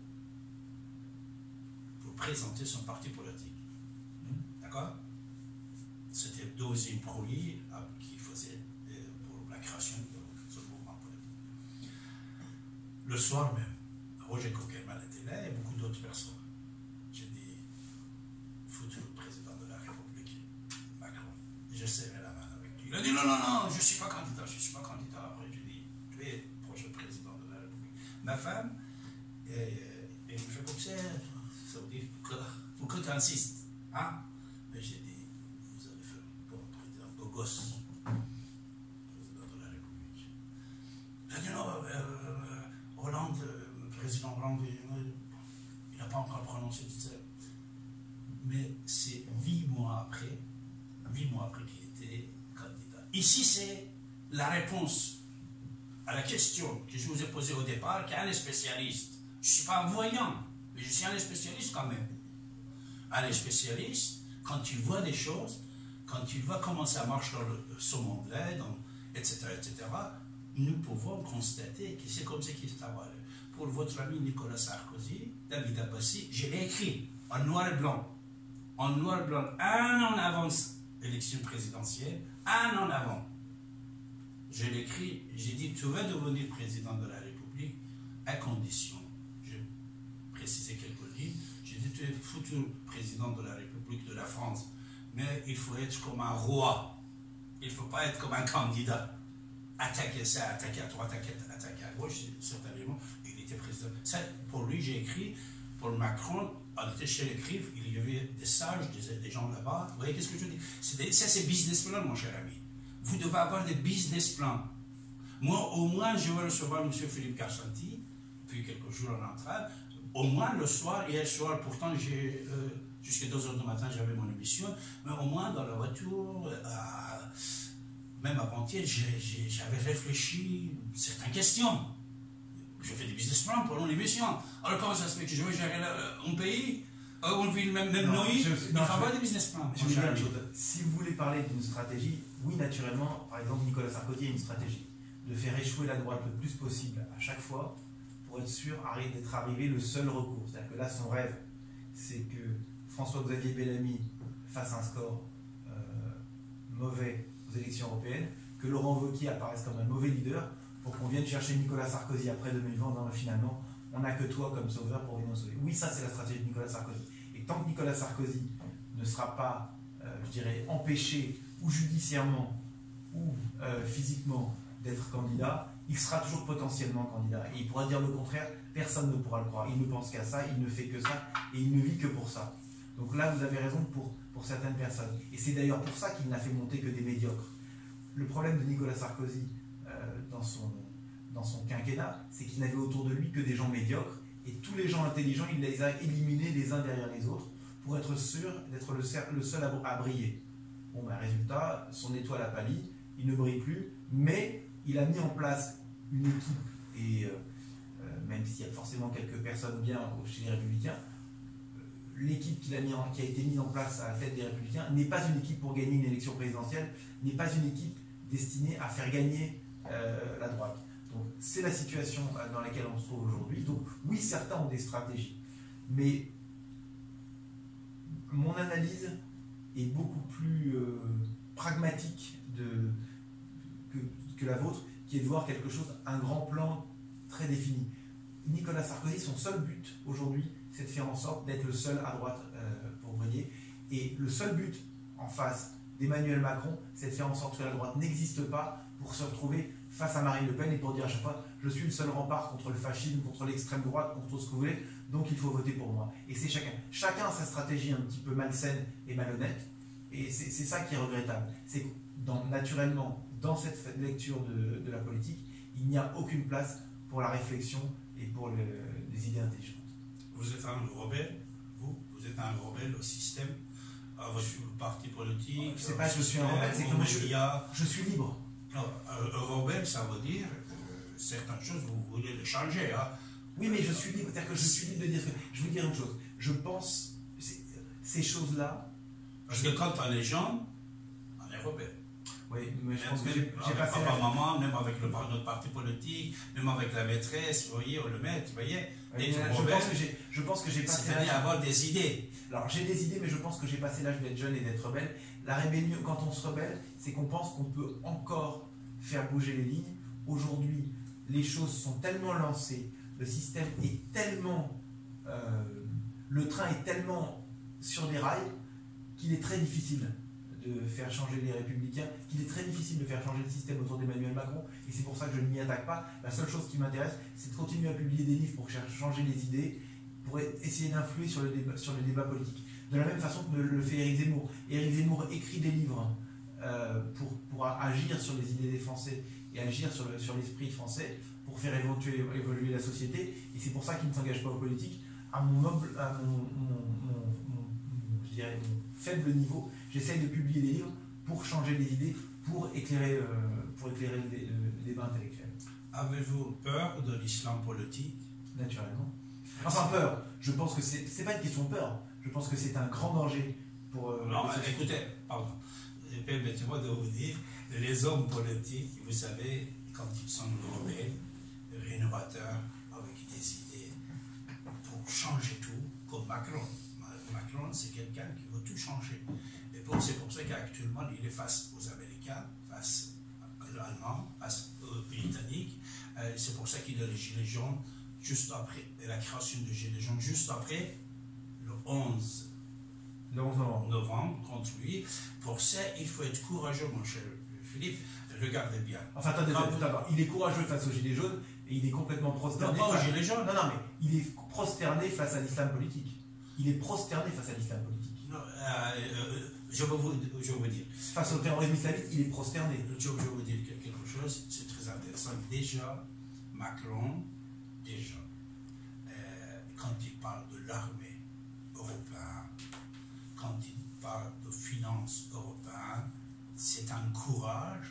pour présenter son parti politique. Mmh. D'accord? C'était le deuxième projet qu'il faisait pour la création de ce mouvement politique. Le soir même, Roger Cockerman était là et beaucoup d'autres personnes. J'ai dit, futur président de la République, Macron. J'ai serré la main avec lui. Il a dit, non, non, non, je ne suis pas candidat, je ne suis pas candidat. Après, j'ai dit, tu es le prochain président de la République. Ma femme, elle me fait comme ça, ça veut dire, pourquoi tu insistes? Hein? Mais j'ai dit, vous allez faire un bon président, beau gosse, président de la République. Il a dit, non, euh, euh, Hollande, le président Hollande, il n'a pas encore prononcé tout ça. Mais c'est huit mois après, huit mois après qu'il était candidat. Ici, c'est la réponse à la question que je vous ai posée au départ, qu'un spécialiste. Je ne suis pas un voyant, mais je suis un spécialiste quand même. Un spécialiste, quand il voit des choses, quand il voit comment ça marche dans le, ce monde-là, et cetera, et cetera, nous pouvons constater que c'est comme ça qu'il se travaille. Pour votre ami Nicolas Sarkozy, David Abbassi, je l'ai écrit en noir et blanc. en noir blanc, un an avant l'élection présidentielle, un an avant. Je l'écris, j'ai dit, tu vas devenir président de la République à condition, je précisais quelques lignes, j'ai dit, tu es futur président de la République de la France, mais il faut être comme un roi, il ne faut pas être comme un candidat. Attaquer ça, attaquer à droite, attaquer, attaquer à gauche, certainement, il était président. Ça, pour lui, j'ai écrit, pour Macron, on était chez les CRIF, il y avait des sages, des, des gens là-bas. Vous voyez, qu'est-ce que je dis? Ça, c'est business plan, mon cher ami. Vous devez avoir des business plans. Moi, au moins, je vais recevoir M. Philippe Carsanti, puis quelques jours en entrave. Au moins, le soir, hier soir, pourtant, j'ai, euh, jusqu'à deux heures du matin, j'avais mon émission, mais au moins, dans la voiture, euh, même avant-hier, j'avais réfléchi à certaines questions. Je fais des business plans pour l'émission. Alors, comment ça se fait que je veux gérer un pays, euh, on vit le même, même non, noyau? je, Il non, faut je, avoir des business plans. Je dire si vous voulez parler d'une stratégie, oui, naturellement, par exemple, Nicolas Sarkozy a une stratégie de faire échouer la droite le plus possible à chaque fois pour être sûr d'être arrivé le seul recours. C'est-à-dire que là, son rêve, c'est que François-Xavier Bellamy fasse un score euh, mauvais aux élections européennes, que Laurent Wauquiez apparaisse comme un mauvais leader, pour qu'on vienne chercher Nicolas Sarkozy après deux mille vingt, non, finalement, on n'a que toi comme sauveur pour venir nous sauver. Oui, ça c'est la stratégie de Nicolas Sarkozy. Et tant que Nicolas Sarkozy ne sera pas, euh, je dirais, empêché, ou judiciairement, ou euh, physiquement, d'être candidat, il sera toujours potentiellement candidat. Et il pourra dire le contraire, personne ne pourra le croire. Il ne pense qu'à ça, il ne fait que ça, et il ne vit que pour ça. Donc là, vous avez raison pour, pour certaines personnes. Et c'est d'ailleurs pour ça qu'il n'a fait monter que des médiocres. Le problème de Nicolas Sarkozy euh, dans, son, dans son quinquennat, c'est qu'il n'avait autour de lui que des gens médiocres, et tous les gens intelligents, il les a éliminés les uns derrière les autres, pour être sûr d'être le, le seul à, à briller. Bon, ben, résultat, son étoile a pâli, il ne brille plus, mais il a mis en place une équipe, et euh, euh, même s'il y a forcément quelques personnes bien chez les Républicains, l'équipe qu'il a, mis en, qui a été mise en place à la tête des Républicains n'est pas une équipe pour gagner une élection présidentielle, n'est pas une équipe destinée à faire gagner euh, la droite. Donc c'est la situation dans laquelle on se trouve aujourd'hui. Donc oui, certains ont des stratégies, mais mon analyse est beaucoup plus euh, pragmatique de, que, que la vôtre, qui est de voir quelque chose, un grand plan très défini. Nicolas Sarkozy, son seul but aujourd'hui, c'est de faire en sorte d'être le seul à droite euh, pour briller. Et le seul but en face d'Emmanuel Macron, c'est de faire en sorte que la droite n'existe pas pour se retrouver face à Marine Le Pen et pour dire à chaque fois « je suis le seul rempart contre le fascisme, contre l'extrême droite, contre tout ce que vous voulez, donc il faut voter pour moi ». Et c'est chacun. Chacun a sa stratégie un petit peu malsaine et malhonnête, et c'est ça qui est regrettable. C'est que dans, naturellement, dans cette lecture de, de la politique, il n'y a aucune place pour la réflexion et pour le, les idées intelligentes. Vous êtes un rebelle, vous, vous êtes un rebelle au système, à votre parti politique. C'est pas que je suis un rebelle, c'est que moi, je, je suis libre. Non, un rebelle, ça veut dire que certaines choses, vous voulez les changer. Hein. Oui, mais je suis libre, c'est-à-dire que je suis libre de dire ce que... Je veux dire une chose, je pense, ces choses-là... Parce que quand on est jeune, on est rebelle. Oui, mais je pense même, que j'ai passé... Papa, maman, même avec le, notre parti politique, même avec la maîtresse, vous voyez, ou le maître, vous voyez. Oui, je pense que j'ai passé l'âge... C'est-à-dire avoir des idées. Alors, j'ai des idées, mais je pense que j'ai passé l'âge d'être jeune et d'être rebelle. La rébellion, quand on se rebelle, c'est qu'on pense qu'on peut encore faire bouger les lignes. Aujourd'hui, les choses sont tellement lancées, le système est tellement... Euh, le train est tellement sur des rails qu'il est très difficile de faire changer les Républicains, qu'il est très difficile de faire changer le système autour d'Emmanuel Macron, et c'est pour ça que je ne m'y attaque pas. La seule chose qui m'intéresse, c'est de continuer à publier des livres pour changer les idées, pour essayer d'influer sur, sur le débat politique. De la même façon que le fait Éric Zemmour. Éric Zemmour écrit des livres euh, pour, pour agir sur les idées des Français et agir sur l'esprit le, sur français, pour faire évoluer, évoluer la société, et c'est pour ça qu'il ne s'engage pas aux politiques. À mon, noble, à mon, mon, mon, mon, je dirais mon faible niveau, j'essaye de publier des livres pour changer les idées, pour éclairer, euh, pour éclairer le, le, le débat intellectuel. Avez-vous peur de l'islam politique? Naturellement. Enfin, peur. Je pense que c'est c'est pas une question de peur. Je pense que c'est un grand danger pour... Euh, non, écoutez, pardon. Permettez-moi de vous dire, les hommes politiques, vous savez, quand ils sont rebelles, rénovateurs, avec des idées pour changer tout, comme Macron. Macron, c'est quelqu'un qui veut tout changer. Et bon, c'est pour ça qu'actuellement, il est face aux Américains, face aux Allemands, face aux Britanniques. Euh, c'est pour ça qu'il a les Gilets jaunes juste après la création des Gilets jaunes, juste après le onze novembre contre lui. Pour ça, il faut être courageux, mon cher Philippe. Regardez bien. Enfin, attendez, Quand tout d'abord, il est courageux face aux Gilets jaunes et il est complètement prosterné. Non, pas aux face... Gilets jaunes. Non, non, mais il est prosterné face à l'islam politique. Il est prosterné face à l'islam politique. Non, euh, euh, je, vais vous, je vais vous dire. Face au terrorisme islamiste, il est prosterné. Je, je vais vous dire quelque chose, c'est très intéressant. Déjà, Macron, déjà, euh, quand il parle de l'armée européenne, quand il parle de finances européennes, c'est un courage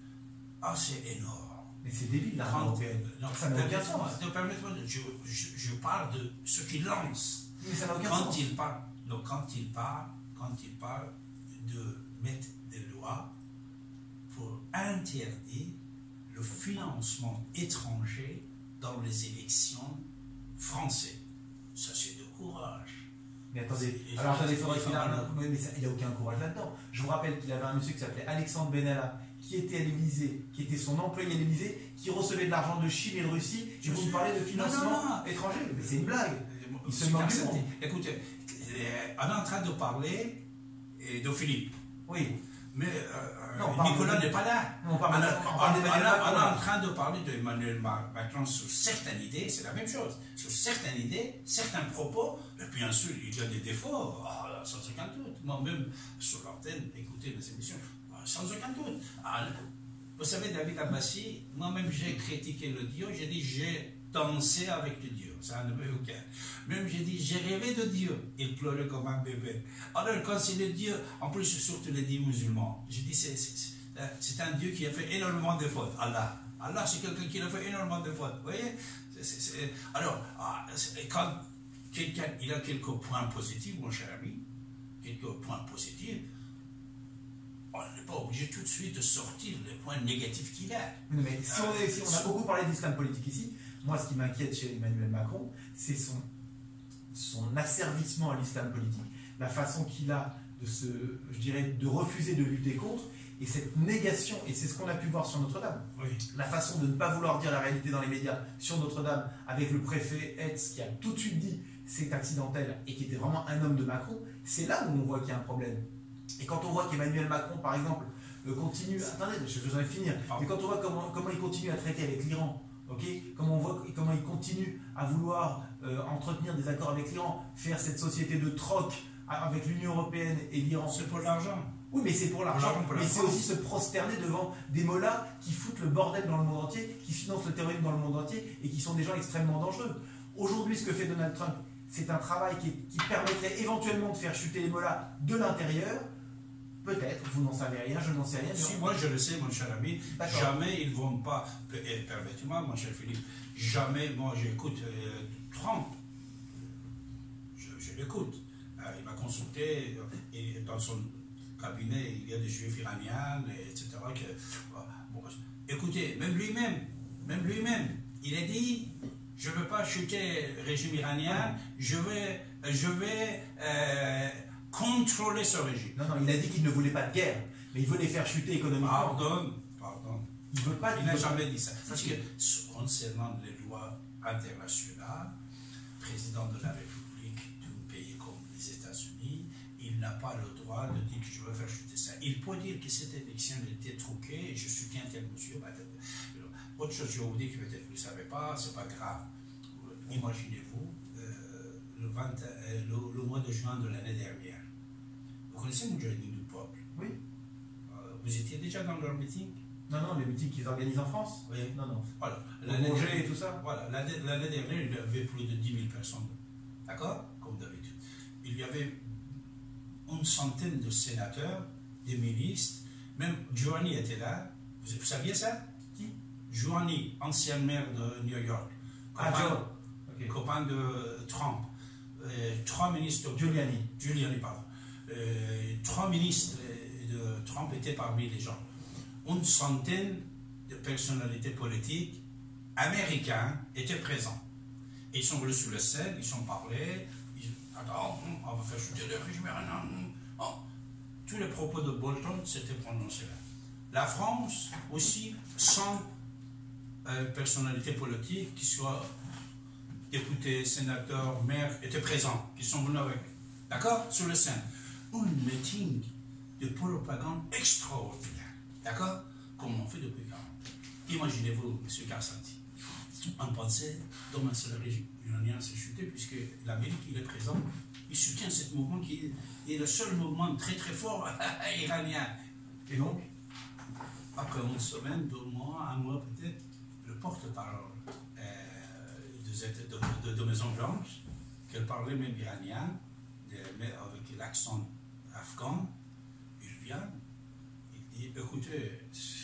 assez énorme. Mais c'est débile, l'armée européenne. Non, ça n'a aucun sens. Non, permettez-moi, je, je, je parle de ce qu'il lance. Mais ça n'a aucun quand sens. Il parle, donc quand il parle, quand il parle de mettre des lois pour interdire le financement étranger dans les élections françaises, ça c'est de courage. Mais attendez, Et alors attendez, il faudrait faut- qu'il ait un- mais ça- il n'y a aucun courage là-dedans. Je vous rappelle qu'il avait un monsieur qui s'appelait Alexandre Benalla, qui était à l'Élysée, qui était son employé à l'Élysée, qui recevait de l'argent de Chine et de Russie, et vous me parlez de financement Non, non, non. étranger. Mais c'est une blague. Il se C'est moque du accepté. monde. Écoutez, euh, on est en train de parler euh, de Philippe, Oui. mais euh, Non, on parle Nicolas de- n'est pas là. Non, on On, parle de- a- on on- parle on d'Emmanuel a- Macron, on est en là. train de parler d'Emmanuel Ma- Macron sur certaines idées, c'est la même chose. Sur certaines idées, certains propos, et bien sûr, il y a des défauts, ah, sans aucun doute. Moi-même, sur l'antenne, écoutez mes émissions, ah, sans aucun doute. Ah, vous savez, David Abbassi, moi-même, j'ai critiqué le Dieu, j'ai dit, j'ai dansé avec le Dieu. C'est un Américain. Même j'ai dit, j'ai rêvé de Dieu. Il pleurait comme un bébé. Alors, quand c'est le Dieu, en plus, surtout les dix musulmans, j'ai dit, c'est, c'est, c'est un Dieu qui a fait énormément de fautes. Allah. Allah, c'est quelqu'un qui a fait énormément de fautes. Vous voyez c'est, c'est, c'est, alors, ah, c'est, quand quelqu'un il a quelques points positifs, mon cher ami, quelques points positifs, on n'est pas obligé tout de suite de sortir les points négatifs qu'il a. Non, mais si on, est- si on a beaucoup parlé d'islam politique ici, moi ce qui m'inquiète chez Emmanuel Macron, c'est son, son asservissement à l'islam politique. La façon qu'il a de se, je dirais, de refuser de lutter contre, et cette négation, et c'est ce qu'on a pu voir sur Notre-Dame. Oui. La façon de ne pas vouloir dire la réalité dans les médias sur Notre-Dame, avec le préfet Hetz qui a tout de suite dit c'est accidentel et qui était vraiment un homme de Macron, c'est là où on voit qu'il y a un problème. Et quand on voit qu'Emmanuel Macron, par exemple, euh, continue. Attendez, je vais finir. Mais quand on voit comment, comment il continue à traiter avec l'Iran, ok, comment on voit comment il continue à vouloir euh, entretenir des accords avec l'Iran, faire cette société de troc avec l'Union européenne et l'Iran. C'est pour l'argent. Oui, mais c'est pour l'argent, L'argent pour la mais c'est France. aussi se prosterner devant des mollahs qui foutent le bordel dans le monde entier, qui financent le terrorisme dans le monde entier et qui sont des gens extrêmement dangereux. Aujourd'hui, ce que fait Donald Trump, c'est un travail qui, qui permettrait éventuellement de faire chuter les mollahs de l'intérieur. Peut-être, vous n'en savez rien, je n'en sais rien. mais Si, on- moi je le sais, mon cher ami, D'accord. jamais ils ne vont pas, et permettez-moi, mon cher Philippe, jamais, moi j'écoute euh, Trump, je, je l'écoute. Euh, il m'a consulté, euh, et dans son cabinet, il y a des juifs iraniens, et cetera. Que, euh, bon, écoutez, même lui-même, même lui-même, il a dit, je ne veux pas chuter le régime iranien, je vais, je vais euh, contrôler ce régime. Non, non, il a dit qu'il ne voulait pas de guerre, mais il veut les faire chuter économiquement. Pardon, pardon. Il veut pas. Il n'a veut- jamais dit ça. Parce Si. que concernant les lois internationales, président de la République d'un pays comme les États-Unis, il n'a pas le droit de dire que je veux faire chuter ça. Il peut dire que cette élection était truquée et je soutiens tel monsieur. Bah, tel- Autre chose, je vais vous dire que peut-être vous ne savez pas, c'est pas grave. Imaginez-vous, euh, le, vingt, euh, le, le mois de juin de l'année dernière, vous connaissez Moudjahidine du peuple? Oui. Euh, vous étiez déjà dans leur meeting? Non, non, les meetings qu'ils organisent en France. Oui. Non, non. Voilà. Le L'année projet dernière- et tout ça. Voilà, l'année l'année dernière, il y avait plus de dix mille personnes. D'accord? Comme d'habitude. Il y avait une centaine de sénateurs, des ministres, même Giovanni était là. Vous, vous saviez ça? Qui? Giovanni, ancien maire de New York. Ah, Copain, Joe. Ok. copain de Trump. Euh, trois ministres. Giuliani. Giuliani, pardon. Euh, trois ministres de Trump étaient parmi les gens. Une centaine de personnalités politiques américaines étaient présents. Ils sont venus sur la scène, ils ont parlé. Ils- attends, on va faire chuter le régime iranien. Oh. Tous les propos de Bolton s'étaient prononcés là. La France aussi, sans euh, personnalité politique, qui soit député, sénateur, maire, étaient présents, qui sont venus avec. D'accord? Sur le scène. Un meeting de propagande extraordinaire. D'accord? Comme on fait depuis quarante ans. Imaginez-vous, M. Karsanti, on pensait demain c'est le régime iranien s'est chuté, puisque l'Amérique il est présent, il soutient ce mouvement qui est le seul mouvement très très fort iranien. Et donc, après une semaine, deux mois, un mois peut-être, le porte-parole euh, de, de, de, de Maison Blanche, qu'elle parlait même iranien, de, mais avec l'accent afghan, il vient, il dit, écoutez,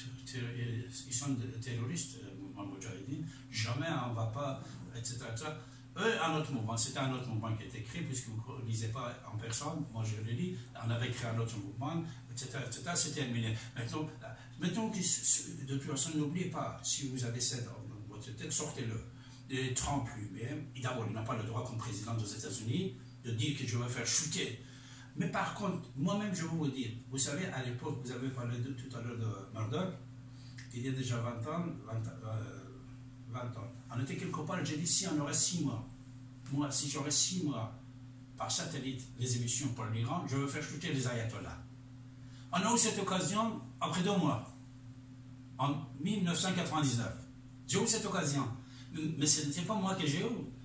ils sont des terroristes, mouvement Moudjahidine, jamais on ne va pas, et cetera et cetera. Eux, un autre mouvement, c'était un autre mouvement qui était créé, puisque vous ne lisez pas en personne, moi je le lis, on avait créé un autre mouvement, et cetera et cetera. C'était terminé. Maintenant, maintenant de toute façon, n'oubliez pas, si vous avez ça dans votre tête, sortez-le. Et Trump lui-même, d'abord, il n'a pas le droit comme président des États-Unis de dire que je vais faire chuter. Mais par contre, moi-même, je vais vous dire, vous savez, à l'époque, vous avez parlé de, tout à l'heure de Murdoch, il y a déjà vingt ans, vingt, euh, vingt ans. On était quelque part, j'ai dit, si on aurait six mois, moi, si j'aurais six mois par satellite les émissions pour l'Iran, je vais faire chuter les ayatollahs. On a eu cette occasion après deux mois, en mille neuf cent quatre-vingt-dix-neuf. J'ai eu cette occasion, mais ce n'était pas moi que j'ai eu.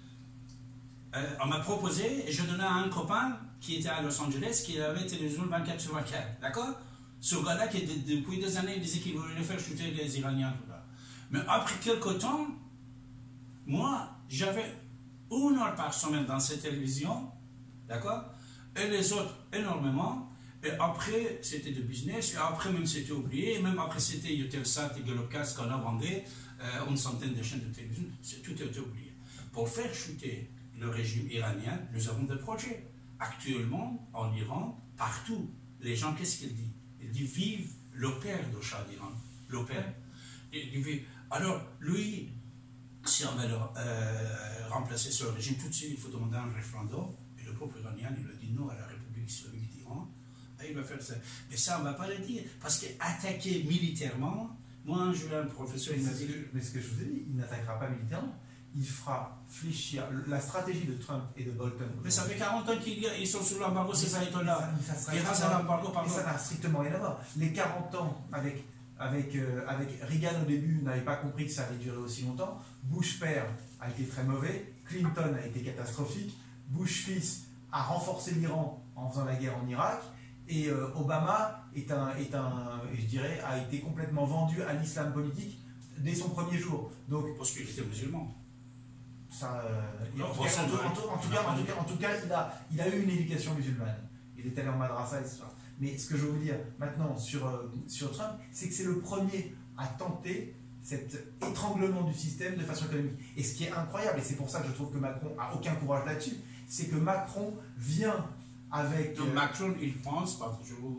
Euh, on m'a proposé, et je donnais à un copain qui était à Los Angeles, qui avait télévision vingt-quatre sur vingt-quatre, d'accord? Ce gars-là, qui depuis des années, il disait qu'il voulait faire chuter les Iraniens. Tout là. Mais après quelques temps, moi, j'avais une heure par semaine dans cette télévision, d'accord? Et les autres, énormément. Et après, c'était du business. Et après, même, c'était oublié. Et même après, c'était Eutelsat et Globecast qu'on a vendu euh, une centaine de chaînes de télévision. Tout était oublié. Pour faire chuter le régime iranien, nous avons des projets. Actuellement, en Iran, partout, les gens, qu'est-ce qu'ils disent? Ils disent vive le père de Shah d'Iran. Le père. Il dit, vive. Alors, lui, si on veut le, euh, remplacer ce régime, tout de suite, il faut demander un référendum. Et le peuple iranien, il a dit non à la République islamique d'Iran. Et il va faire ça. Mais ça, on ne va pas le dire. Parce qu'attaquer militairement, moi, je vais un professeur, il m'a dit. Mais ce que je vous ai dit, il n'attaquera pas militairement. Il fera fléchir la stratégie de Trump et de Bolton. Mais ça fait quarante ans qu'ils sont sous l'embargo, ces ayatollahs. Grâce à l'embargo, pardon. Ça n'a strictement rien à voir. Les quarante ans avec, avec, euh, avec Reagan au début n'avait pas compris que ça allait durer aussi longtemps. Bush père a été très mauvais. Clinton a été catastrophique. Bush fils a renforcé l'Iran en faisant la guerre en Irak. Et euh, Obama est un, est un, je dirais, a été complètement vendu à l'islam politique dès son premier jour. Donc, parce qu'il était musulman. Ça, euh, en, tout cas, en, tout, en, tout cas, en, tout cas, en tout cas, il a, il a eu une éducation musulmane. Il est allé en madrasa, et cetera. Mais ce que je veux vous dire maintenant sur, euh, sur Trump, c'est que c'est le premier à tenter cet étranglement du système de façon économique. Et ce qui est incroyable, et c'est pour ça que je trouve que Macron n'a aucun courage là-dessus, c'est que Macron vient avec... Donc, euh, Macron, il pense, parce que je vous...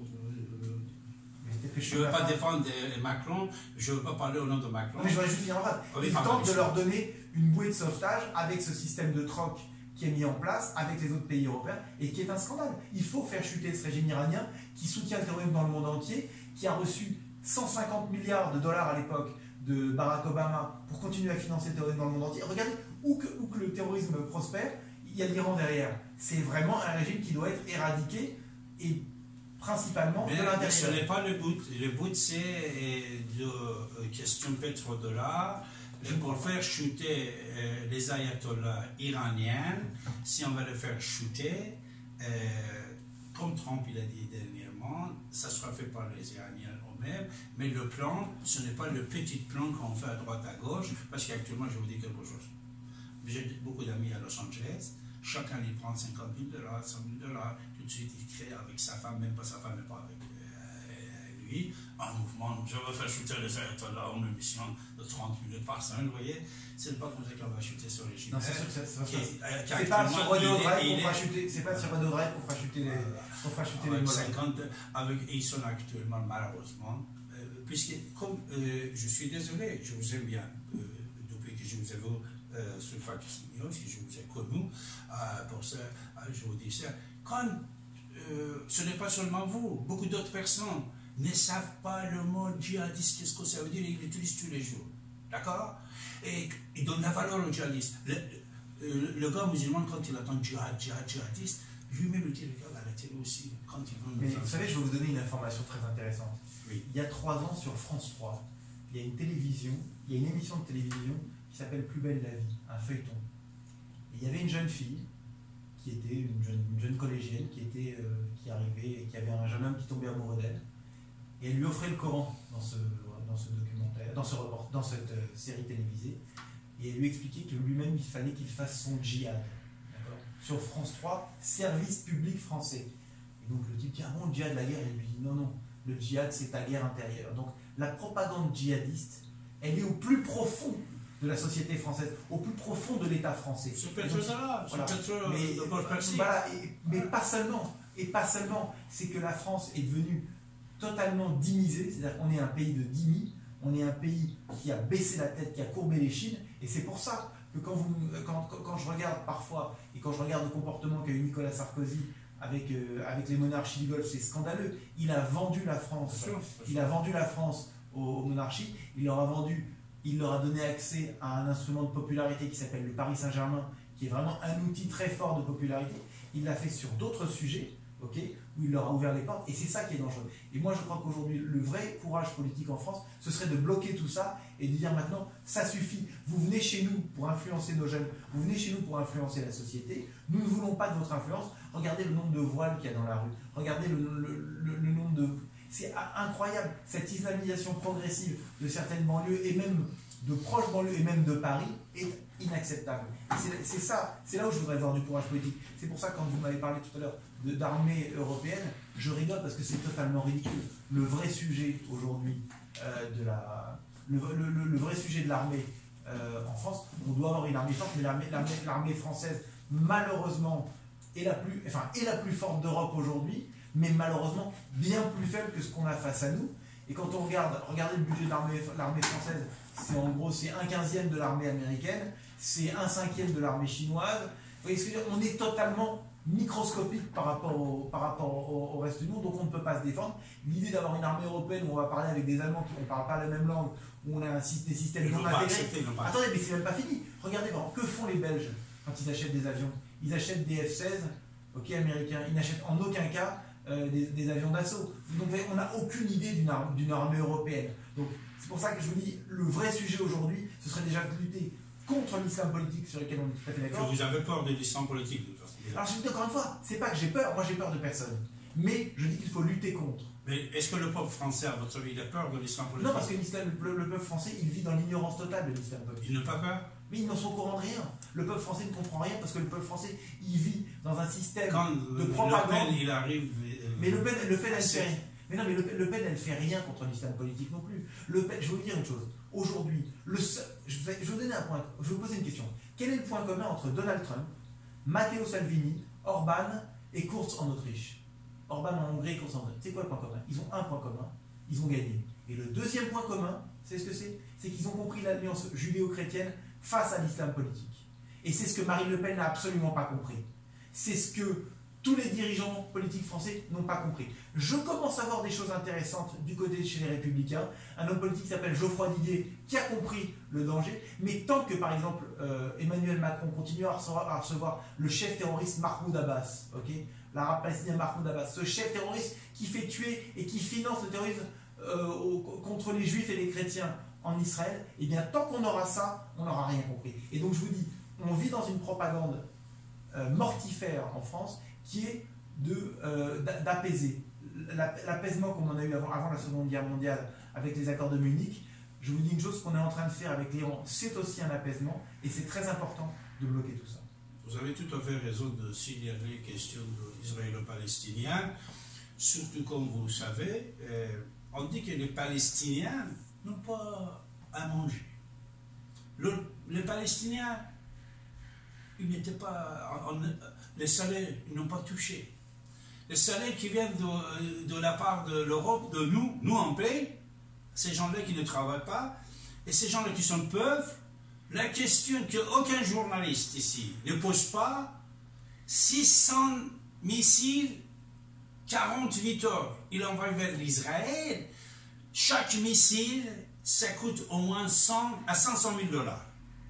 Je ne veux pas défendre Macron, je ne veux pas parler au nom de Macron. Mais je voudrais juste finir en phrase. Il tente de leur donner une bouée de sauvetage avec ce système de troc qui est mis en place avec les autres pays européens et qui est un scandale. Il faut faire chuter ce régime iranien qui soutient le terrorisme dans le monde entier, qui a reçu cent cinquante milliards de dollars à l'époque de Barack Obama pour continuer à financer le terrorisme dans le monde entier. Regardez, où que, où que le terrorisme prospère, il y a l'Iran derrière. C'est vraiment un régime qui doit être éradiqué et principalement mais, de l'intérieur. Mais ce n'est pas le but. Le but, c'est de euh, question pétrodollars. Pour faire chuter euh, les ayatollahs iraniens, si on va le faire chuter, euh, comme Trump il a dit dernièrement, ça sera fait par les Iraniens eux-mêmes, mais le plan, ce n'est pas le petit plan qu'on fait à droite à gauche, parce qu'actuellement, je vous dis quelque chose. J'ai beaucoup d'amis à Los Angeles, chacun il prend cinquante mille dollars, cent mille dollars, tout de suite il crée avec sa femme, même pas sa femme, mais pas avec euh, lui, un mouvement, je vais faire chuter les ayatollahs en émission de trente minutes par semaine, vous voyez, c'est pas comme ça qu'on va chuter ce régime. Non, c'est sûr que ça va C'est pas sur Radio Drive qu'on fera chuter, c'est pas sur Radio Drive qu'on fera chuter les, qu'on fera chuter les cinquante, avec, ils sont actuellement, malheureusement, euh, puisque, comme, euh, je suis désolé, je vous aime bien, euh, depuis que je vous ai vu euh, sur Fox News, si je vous ai connu, euh, pour ça, euh, je vous dis ça. Quand euh, ce n'est pas seulement vous, beaucoup d'autres personnes ne savent pas le mot djihadiste, qu'est-ce que ça veut dire, ils l'utilisent tous les jours. D'accord? Et ils donnent la valeur au djihadiste. Le, le, le gars musulman, quand il entend djihad, djihad, djihadiste, lui-même le dit, regarde à la télé aussi, quand il veut. Mais vous savez, je vais vous donner une information très intéressante. Oui. Il y a trois ans, sur France trois, il y a une télévision, il y a une émission de télévision qui s'appelle Plus belle la vie, un feuilleton. Et il y avait une jeune fille, qui était une jeune, une jeune collégienne, qui, était, euh, qui arrivait, et qui avait un jeune homme qui tombait amoureux d'elle. Et elle lui offrait le Coran dans ce, dans ce documentaire, dans, ce report, dans cette euh, série télévisée. Et elle lui expliquait que lui-même, il fallait qu'il fasse son djihad. Sur France trois, service public français. Et donc le type dit, ah bon, le djihad, la guerre, il lui dit, non, non, le djihad, c'est ta guerre intérieure. Donc la propagande djihadiste, elle est au plus profond de la société française, au plus profond de l'État français. C'est peut-être ça, c'est peut-être mais, voilà, et, mais pas seulement, et pas seulement, c'est que la France est devenue totalement dhimisée, c'est-à-dire qu'on est un pays de dhimmi, on est un pays qui a baissé la tête, qui a courbé les chines, et c'est pour ça que quand, vous, quand, quand je regarde parfois, et quand je regarde le comportement qu'a eu Nicolas Sarkozy avec, euh, avec les monarchies du Golfe, c'est scandaleux. Il a vendu la France, sûr, il a vendu la France aux, aux monarchies, il leur a vendu, il leur a donné accès à un instrument de popularité qui s'appelle le Paris Saint-Germain, qui est vraiment un outil très fort de popularité. Il l'a fait sur d'autres sujets, okay, où il leur a ouvert les portes, et c'est ça qui est dangereux. Et moi je crois qu'aujourd'hui, le vrai courage politique en France, ce serait de bloquer tout ça et de dire maintenant, ça suffit, vous venez chez nous pour influencer nos jeunes, vous venez chez nous pour influencer la société, nous ne voulons pas de votre influence, regardez le nombre de voiles qu'il y a dans la rue, regardez le, le, le, le nombre de... C'est incroyable, cette islamisation progressive de certaines banlieues, et même de proches banlieues, et même de Paris, est inacceptable. C'est ça, c'est là où je voudrais voir du courage politique. C'est pour ça, quand vous m'avez parlé tout à l'heure d'armée européenne, je rigole parce que c'est totalement ridicule. Le vrai sujet aujourd'hui euh, de la... Le, le, le vrai sujet de l'armée euh, en France, on doit avoir une armée forte, mais l'armée française, malheureusement, est la plus, enfin, est la plus forte d'Europe aujourd'hui, mais malheureusement bien plus faible que ce qu'on a face à nous. Et quand on regarde, regardez le budget de l'armée française, c'est en gros c'est un quinzième de l'armée américaine, c'est un cinquième de l'armée chinoise. Vous voyez ce que je veux dire ? On est totalement microscopique par rapport, au, par rapport au, au reste du monde, donc on ne peut pas se défendre. L'idée d'avoir une armée européenne où on va parler avec des Allemands qui ne parlent pas la même langue, où on a un, des systèmes non intégrés. Attendez, mais c'est même pas fini. Regardez, bon, que font les Belges quand ils achètent des avions? Ils achètent des F seize, ok, américains. Ils n'achètent en aucun cas euh, des, des avions d'assaut. Donc on n'a aucune idée d'une arme, d'une armée européenne. Donc c'est pour ça que je vous dis, le vrai sujet aujourd'hui, ce serait déjà de lutter contre l'islam politique sur lequel on est tout à fait d'accord. Vous avez peur de l'islam politique, de toute façon. Alors je vous dis encore une fois, c'est pas que j'ai peur, moi j'ai peur de personne. Mais je dis qu'il faut lutter contre. Mais est-ce que le peuple français, à votre avis, il a peur de l'islam politique? Non, parce que le, le peuple français, il vit dans l'ignorance totale de l'islam politique. Il n'a pas peur? Mais ils n'en sont au courant de rien. Le peuple français ne comprend rien parce que le peuple français, il vit dans un système Quand de le, propagande. Le Pen, il arrive... Euh, mais Le Pen, le Pen elle fait rien. Mais non, mais Le, le Pen, elle fait rien contre l'islam politique non plus. Le Pen, je vais vous dire une chose. Aujourd'hui, le seul, je, vais, je vais vous donner un point, je vais vous poser une question. Quel est le point commun entre Donald Trump, Matteo Salvini, Orban et Kurz en Autriche? Orban en Hongrie et Kurz en Autriche. C'est quoi le point commun? Ils ont un point commun, ils ont gagné. Et le deuxième point commun, c'est ce que c'est? C'est qu'ils ont compris l'alliance judéo-chrétienne face à l'islam politique. Et c'est ce que Marine Le Pen n'a absolument pas compris. C'est ce que tous les dirigeants politiques français n'ont pas compris. Je commence à voir des choses intéressantes du côté de chez les Républicains. Un homme politique qui s'appelle Geoffroy Didier, qui a compris le danger. Mais tant que, par exemple, euh, Emmanuel Macron continue à recevoir, à recevoir le chef terroriste Mahmoud Abbas, okay, l'arabe palestinien Mahmoud Abbas, ce chef terroriste qui fait tuer et qui finance le terrorisme euh, au, contre les juifs et les chrétiens en Israël, et eh bien tant qu'on aura ça, on n'aura rien compris. Et donc je vous dis, on vit dans une propagande euh, mortifère en France qui est euh, d'apaiser. L'apaisement comme on a eu avant, avant la Seconde Guerre mondiale avec les accords de Munich, je vous dis une chose qu'on est en train de faire avec l'Iran, c'est aussi un apaisement et c'est très important de bloquer tout ça. Vous avez tout à fait raison de signaler les questions israélo-palestiniennes, surtout comme vous le savez, euh, on dit que les Palestiniens n'ont pas à manger. Le, les Palestiniens, ils n'étaient pas... En, en, les salaires, ils n'ont pas touché. Les salaires qui viennent de, de la part de l'Europe, de nous, nous en paye, ces gens-là qui ne travaillent pas, et ces gens-là qui sont pauvres, la question qu'aucun journaliste ici ne pose pas, six cents missiles, quarante-huit heures, il envoie vers l'Israël. Chaque missile, ça coûte au moins cent à cinq cent mille dollars.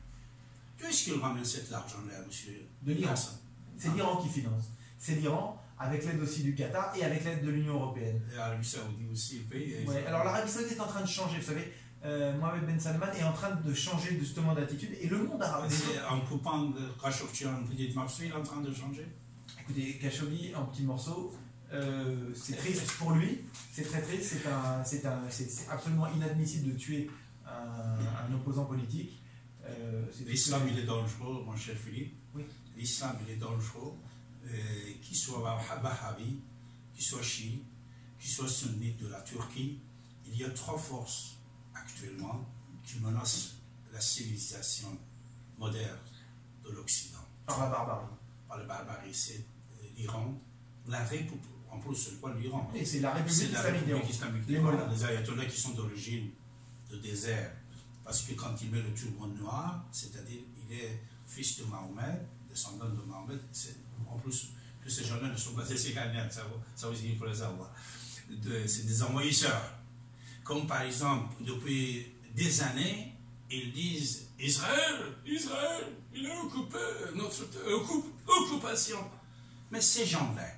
D'où est-ce qu'il ramène cet argent-là, monsieur? De l'Iran. C'est l'Iran qui finance. C'est l'Iran, avec l'aide aussi du Qatar et avec l'aide de l'Union européenne. Et l'Arabie Saoudite aussi, le pays. Ouais, alors l'Arabie Saoudite est en train de changer, vous savez. Euh, Mohamed Ben Salman est en train de changer justement d'attitude. Et le monde arabe. En coupant Khashoggi en petite morceaux, il est en train de changer. Écoutez, Khashoggi en petits morceaux, euh, c'est triste pour lui. C'est très triste. C'est un, c'est un, c'est absolument inadmissible de tuer un, un opposant politique. Euh, L'islam, il est dangereux, mon cher Philippe. Oui. L'islam, il est dangereux. Euh, qu'il soit wahhabi, qu'il soit chiite, qu'il soit sunnite de la Turquie, il y a trois forces actuellement qui menacent la civilisation moderne de l'Occident. Par la barbarie. Par la barbarie, c'est l'Iran, la République, en plus c'est quoi l'Iran? Et c'est la République C'est la islamique République islamique d'Iran. d'Iran, les ayatollahs qui sont d'origine de désert. Parce que quand il met le turban noir, c'est-à-dire il est fils de Mahomet, descendant de Mahomet, en plus que ces gens-là ne sont pas des Iraniens, ça, ça aussi il faut le savoir. De, c'est des envahisseurs. Comme par exemple, depuis des années, ils disent Israël, Israël, il a occupé notre occupe, occupation. Mais ces gens-là,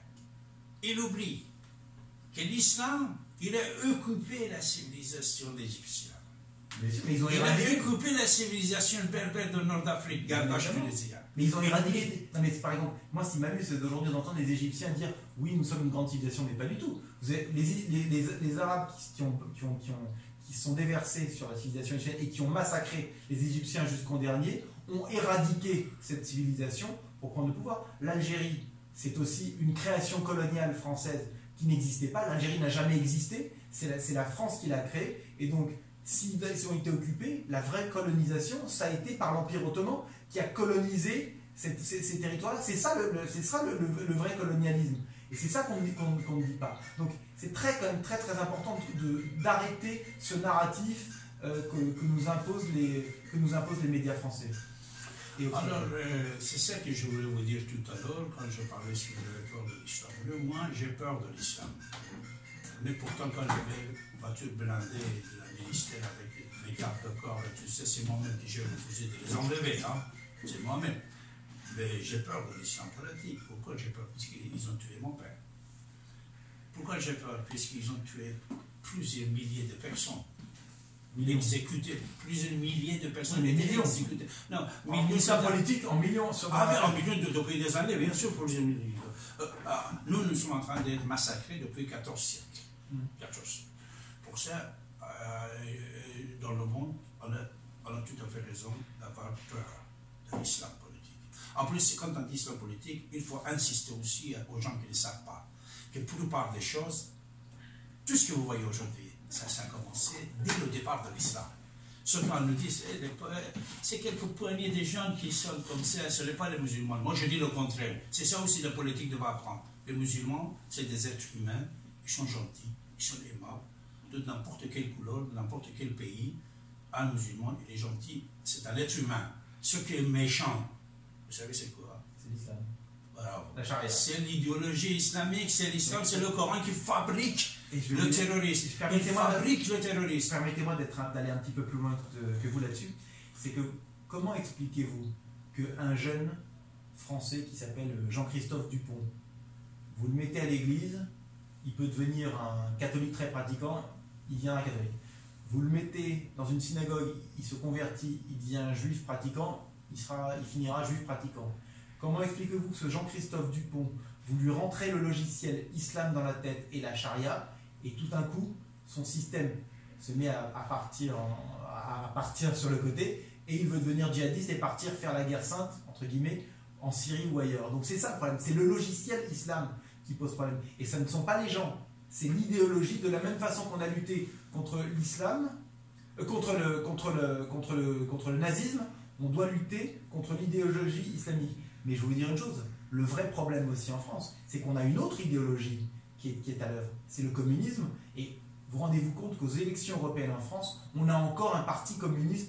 ils oublient que l'islam, il a occupé la civilisation d'Égyptiens. Mais ils ont il éradiqué. a occupé la civilisation berbère de Nord-Afrique, Gardache, Tunisie. Mais ils ont éradiqué. Non, mais par exemple, moi, ce qui m'amuse, c'est d'aujourd'hui d'entendre les Égyptiens dire oui, nous sommes une grande civilisation, mais pas du tout. Vous avez, les, les, les, les Arabes qui, ont, qui, ont, qui, ont, qui sont déversés sur la civilisation égyptienne et qui ont massacré les Égyptiens jusqu'en dernier ont éradiqué cette civilisation pour prendre le pouvoir. L'Algérie, c'est aussi une création coloniale française qui n'existait pas. L'Algérie n'a jamais existé. C'est la, c'est la France qui l'a créée. Et donc, s'ils ont été occupés, la vraie colonisation, ça a été par l'Empire ottoman qui a colonisé ces, ces, ces territoires-là. C'est ça, le, le, c'est ça le, le, le vrai colonialisme. Et c'est ça qu'on qu'on, qu'on ne dit pas. Donc c'est très, quand même très très important de, d'arrêter ce narratif euh, que, que, nous imposent les, que nous imposent les médias français. Et alors, euh, c'est ça que je voulais vous dire tout à l'heure quand je parlais sur le peur de l'islam. Moi, j'ai peur de l'islam. Mais pourtant, quand j'avais une voiture blindée de la ministère avec mes gardes de corps et tout ça, c'est moi-même qui j'ai refusé de les enlever. Hein. C'est moi-même. Mais j'ai peur de l'islam politique. Pourquoi j'ai peur? Puisqu'ils ont tué mon père. Pourquoi j'ai peur? Puisqu'ils ont tué plusieurs milliers de personnes. Millions. Exécuté plusieurs milliers de personnes. Des millions. Exécutées. Non, en l'islam politique, en millions. Sur ah, mais en millions de, depuis des années, bien sûr, plusieurs milliers. Euh, ah, nous, nous sommes en train d'être massacrés depuis quatorze siècles. Mm. quatorze siècles. Pour ça, euh, dans le monde, on a, on a tout à fait raison d'avoir peur de l'islam politique. En plus, quand on dit l'islam politique, il faut insister aussi aux gens qui ne le savent pas que pour la plupart des choses, tout ce que vous voyez aujourd'hui, ça, ça a commencé dès le départ de l'islam. Ce qu'on nous dit, c'est quelques poignées de gens qui sont comme ça, ce n'est pas les musulmans. Moi, je dis le contraire. C'est ça aussi la politique doit apprendre. Les musulmans, c'est des êtres humains, ils sont gentils, ils sont aimables, de n'importe quelle couleur, de n'importe quel pays. Un musulman, il est gentil, c'est un être humain. Ce qui est méchant, vous savez c'est quoi? C'est l'islam. Voilà. C'est l'idéologie islamique, c'est l'islam, c'est le Coran qui fabrique le terrorisme. Il fabrique le terrorisme. Permettez-moi d'aller un petit peu plus loin que vous là-dessus. C'est que comment expliquez-vous qu'un jeune Français qui s'appelle Jean-Christophe Dupont, vous le mettez à l'église, il peut devenir un catholique très pratiquant, il devient un catholique. Vous le mettez dans une synagogue, il se convertit, il devient un juif pratiquant, il, sera, il finira juif pratiquant. Comment expliquez-vous que ce Jean-Christophe Dupont, vous lui rentrez le logiciel islam dans la tête et la charia, et tout d'un coup, son système se met à, à, partir en, à partir sur le côté, et il veut devenir djihadiste et partir faire la guerre sainte, entre guillemets, en Syrie ou ailleurs. Donc c'est ça le problème, c'est le logiciel islam qui pose problème. Et ça ne sont pas les gens, c'est l'idéologie, de la même façon qu'on a lutté contre l'islam, euh, contre, le, contre, le, contre, le, contre le nazisme, on doit lutter contre l'idéologie islamique. Mais je vais vous dire une chose, le vrai problème aussi en France, c'est qu'on a une autre idéologie qui est, qui est à l'œuvre, c'est le communisme. Et vous rendez-vous compte qu'aux élections européennes en France, on a encore un parti communiste qui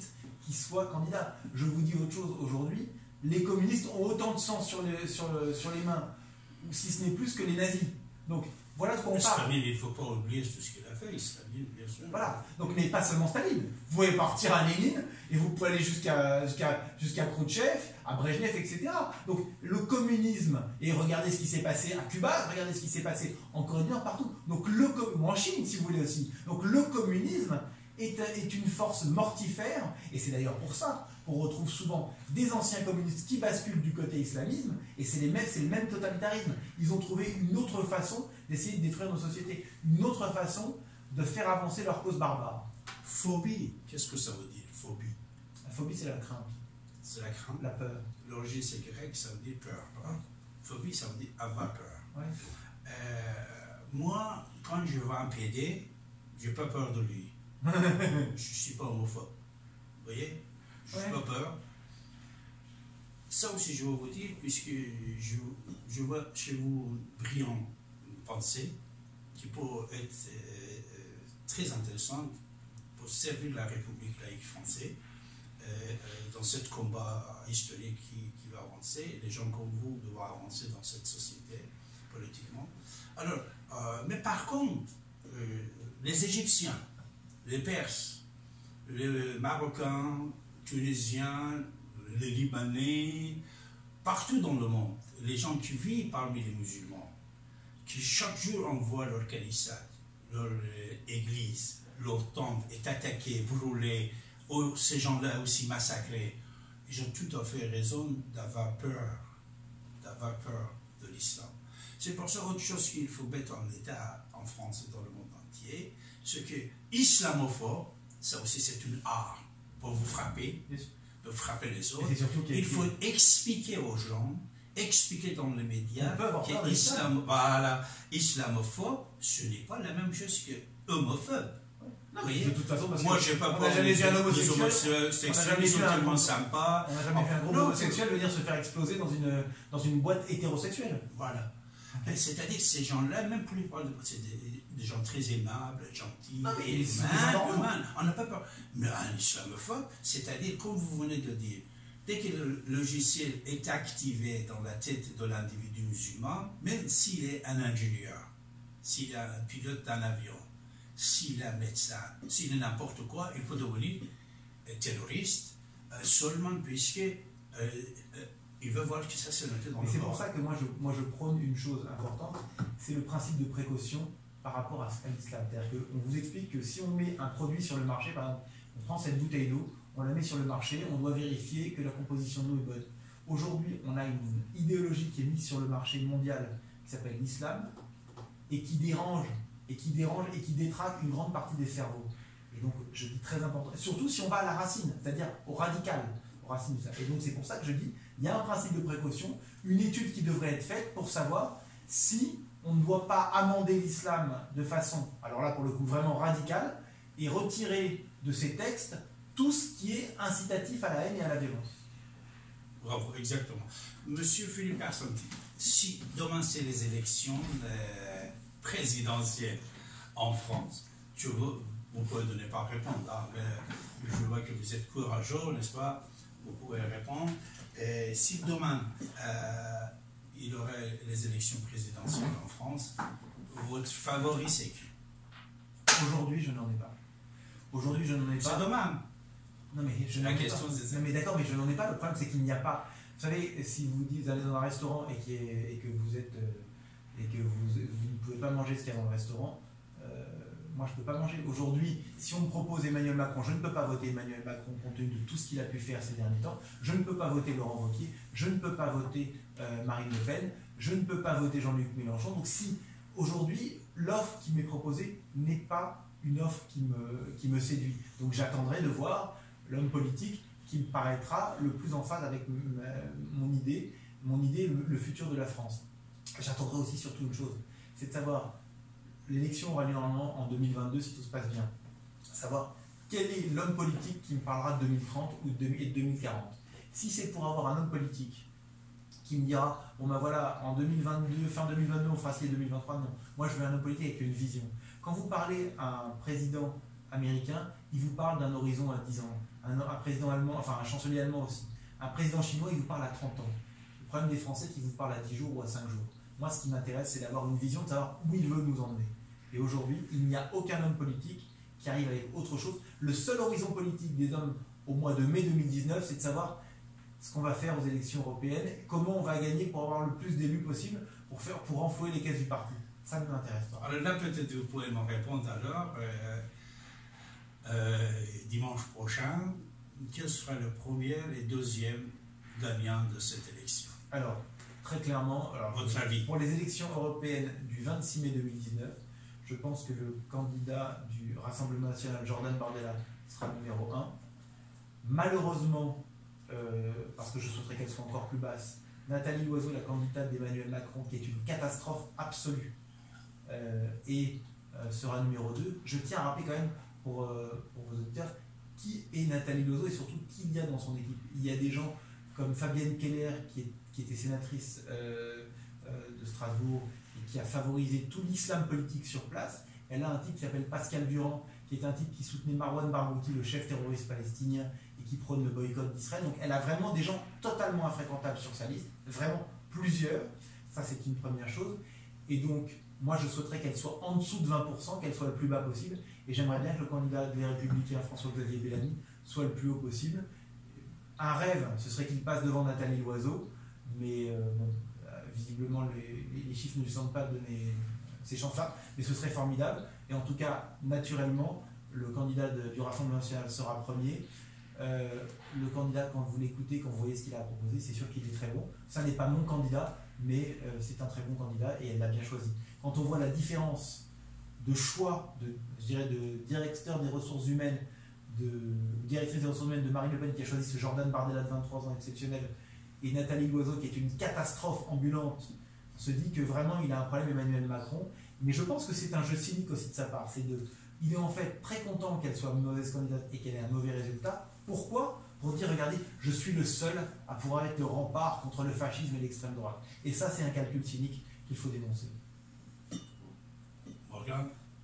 qui soit candidat. Je vous dis autre chose aujourd'hui, les communistes ont autant de sang sur les, sur le, sur les mains, si ce n'est plus que les nazis. Donc voilà de quoi on parle. Staline, il ne faut pas oublier tout ce qu'il a fait, Staline, bien sûr. Voilà, donc mais pas seulement Staline. Vous pouvez partir à Lénine et vous pouvez aller jusqu'à jusqu'à jusqu'à Khrouchtchev, à Brejnev, et cetera. Donc le communisme, et regardez ce qui s'est passé à Cuba, regardez ce qui s'est passé en Corée du Nord, partout. Donc le ou en Chine, si vous voulez aussi. Donc le communisme est, est une force mortifère, et c'est d'ailleurs pour ça qu'on retrouve souvent des anciens communistes qui basculent du côté islamisme, et c'est les mêmes, c'est le même totalitarisme. Ils ont trouvé une autre façon d'essayer de détruire nos sociétés, une autre façon de faire avancer leur cause barbare. Phobie, qu'est-ce que ça veut dire, phobie? La phobie, c'est la crainte. C'est la crainte. La peur. L'origine, c'est grec, ça veut dire peur. Hein? Phobie, ça veut dire avoir peur. Ouais. Euh, moi, quand je vois un P D, je n'ai pas peur de lui. Je ne suis pas homophobe. Vous voyez? Je n'ai Ouais. pas peur. Ça aussi, je vais vous dire, puisque je, je vois chez vous une brillante pensée qui peut être euh, très intéressante pour servir la République laïque française euh, euh, dans ce combat historique qui, qui va avancer. Les gens comme vous doivent avancer dans cette société politiquement. Alors, euh, mais par contre, euh, les Égyptiens, les Perses, les Marocains, Tunisiens, les Libanais, partout dans le monde, les gens qui vivent parmi les musulmans, qui chaque jour envoient leur calissade, leur euh, église, leur temple est attaquée, brûlée, ou ces gens-là aussi massacrés, ils ont tout à fait raison d'avoir peur, d'avoir peur de l'islam. C'est pour ça autre chose qu'il faut mettre en état en France et dans le monde entier, c'est que islamophobe, ça aussi c'est une art pour vous frapper, pour frapper les autres. Il faut expliquer aux gens, expliquer dans les médias que islam, voilà, islamophobe, ce n'est pas la même chose que homophobe. Non, mais de toute façon, parce moi, que je n'ai pas on n'a jamais vu un homosexuel. Ils sont tellement sympas. On n'a jamais vu un groupe homosexuel venir se faire exploser dans une, dans une boîte hétérosexuelle. Voilà. C'est-à-dire que ces gens-là, même pour les c'est des, des gens très aimables, gentils, non, mais humains, humains. On n'a pas peur. Mais un islamophobe, c'est-à-dire, comme vous venez de dire, dès que le logiciel est activé dans la tête de l'individu musulman, même s'il est un ingénieur, s'il est un pilote d'un avion, s'il est un médecin, s'il est n'importe quoi, il peut devenir terroriste euh, seulement puisque euh, euh, il veut voir que ça s'est noté dans Mais le c'est corps. pour ça que moi je, moi je prône une chose importante, c'est le principe de précaution par rapport à, à l'islam. C'est-à-dire qu'on vous explique que si on met un produit sur le marché, par exemple, on prend cette bouteille d'eau, on la met sur le marché, on doit vérifier que la composition d'eau est bonne. Aujourd'hui, on a une idéologie qui est mise sur le marché mondial qui s'appelle l'islam et qui dérange et qui dérange et qui détraque une grande partie des cerveaux. Et donc, je dis très important, surtout si on va à la racine, c'est-à-dire au radical, aux racines de ça. Et donc, c'est pour ça que je dis, il y a un principe de précaution, une étude qui devrait être faite pour savoir si on ne doit pas amender l'islam de façon, alors là, pour le coup, vraiment radicale, et retirer de ces textes tout ce qui est incitatif à la haine et à la violence. Bravo, exactement. Monsieur Philippe Arsanti, si demain c'est les élections euh, présidentielles en France, tu veux, vous pouvez ne pas répondre, hein, mais je vois que vous êtes courageux, n'est-ce pas? Vous pouvez répondre. Et si demain euh, il y aurait les élections présidentielles en France, votre favori c'est qui? Aujourd'hui, je n'en ai pas. Aujourd'hui, je n'en ai pas. C'est demain. Non mais je La n'en ai question, pas. c'est ça. Non mais d'accord, mais je n'en ai pas. Le problème, c'est qu'il n'y a pas. Vous savez, si vous dites allez dans un restaurant et, qui est, et que vous êtes euh, et que vous, vous ne pouvez pas manger ce qu'il y a dans le restaurant, euh, moi je ne peux pas manger. Aujourd'hui, si on me propose Emmanuel Macron, je ne peux pas voter Emmanuel Macron compte tenu de tout ce qu'il a pu faire ces derniers temps. Je ne peux pas voter Laurent Wauquiez. Je ne peux pas voter euh, Marine Le Pen. Je ne peux pas voter Jean-Luc Mélenchon. Donc si aujourd'hui l'offre qui m'est proposée n'est pas une offre qui me, qui me séduit, donc j'attendrai de voir l'homme politique qui me paraîtra le plus en phase avec ma, mon idée, mon idée, le, le futur de la France. J'attendrai aussi surtout une chose, c'est de savoir, l'élection aura lieu normalement en deux mille vingt-deux si tout se passe bien, savoir quel est l'homme politique qui me parlera de deux mille trente ou de deux mille quarante. Si c'est pour avoir un homme politique qui me dira, bon ben voilà, en deux mille vingt-deux, fin deux mille vingt-deux, on fera ci deux mille vingt-trois, non. Moi je veux un homme politique avec une vision. Quand vous parlez à un président américain, il vous parle d'un horizon à dix ans. Un, un président allemand, enfin un chancelier allemand aussi. Un président chinois, il vous parle à trente ans. Le problème des Français, c'est qu'il vous parle à dix jours ou à cinq jours. Moi, ce qui m'intéresse, c'est d'avoir une vision, de savoir où il veut nous emmener. Et aujourd'hui, il n'y a aucun homme politique qui arrive avec autre chose. Le seul horizon politique des hommes au mois de mai deux mille dix-neuf, c'est de savoir ce qu'on va faire aux élections européennes, comment on va gagner pour avoir le plus d'élus possible, pour, faire, pour renflouer les caisses du parti. Ça ne m'intéresse pas. Alors là, peut-être vous pouvez me répondre alors, euh, euh, dimanche prochain, quel sera le premier et deuxième gagnant de cette élection? Alors, très clairement, alors, votre avis? Pour les élections européennes du vingt-six mai deux mille dix-neuf, je pense que le candidat du Rassemblement national, Jordan Bardella, sera numéro un. Malheureusement, euh, parce que je souhaiterais qu'elle soit encore plus basse, Nathalie Loiseau, la candidate d'Emmanuel Macron, qui est une catastrophe absolue, euh, et euh, sera numéro deux. Je tiens à rappeler quand même, pour, euh, pour vos auditeurs, qui est Nathalie Loiseau et surtout qui il y a dans son équipe. Il y a des gens comme Fabienne Keller, qui, est, qui était sénatrice euh, euh, de Strasbourg, et qui a favorisé tout l'islam politique sur place. Elle a un type qui s'appelle Pascal Durand, qui est un type qui soutenait Marwan Barghouti, le chef terroriste palestinien, et qui prône le boycott d'Israël. Donc elle a vraiment des gens totalement infréquentables sur sa liste, vraiment plusieurs. Ça, c'est une première chose. Et donc, moi, je souhaiterais qu'elle soit en dessous de vingt pour cent, qu'elle soit le plus bas possible. Et j'aimerais bien que le candidat des Républicains, François-Xavier Bellamy, soit le plus haut possible. Un rêve, ce serait qu'il passe devant Nathalie Loiseau, mais euh, bon, euh, visiblement, les, les chiffres ne lui semblent pas donner ces chances-là, mais ce serait formidable. Et en tout cas, naturellement, le candidat de, du Rassemblement national sera premier. Euh, le candidat, quand vous l'écoutez, quand vous voyez ce qu'il a proposé, c'est sûr qu'il est très bon. Ça n'est pas mon candidat, mais euh, c'est un très bon candidat et elle l'a bien choisi. Quand on voit la différence de choix, de, je dirais, de directeur des ressources humaines, de directrice des ressources humaines de Marine Le Pen qui a choisi ce Jordan Bardella de vingt-trois ans exceptionnel, et Nathalie Loiseau qui est une catastrophe ambulante, on se dit que vraiment il a un problème Emmanuel Macron. Mais je pense que c'est un jeu cynique aussi de sa part. C'est de, il est en fait très content qu'elle soit une mauvaise candidate et qu'elle ait un mauvais résultat. Pourquoi? Pour dire, regardez, je suis le seul à pouvoir être le rempart contre le fascisme et l'extrême droite. Et ça, c'est un calcul cynique qu'il faut dénoncer. Morgane?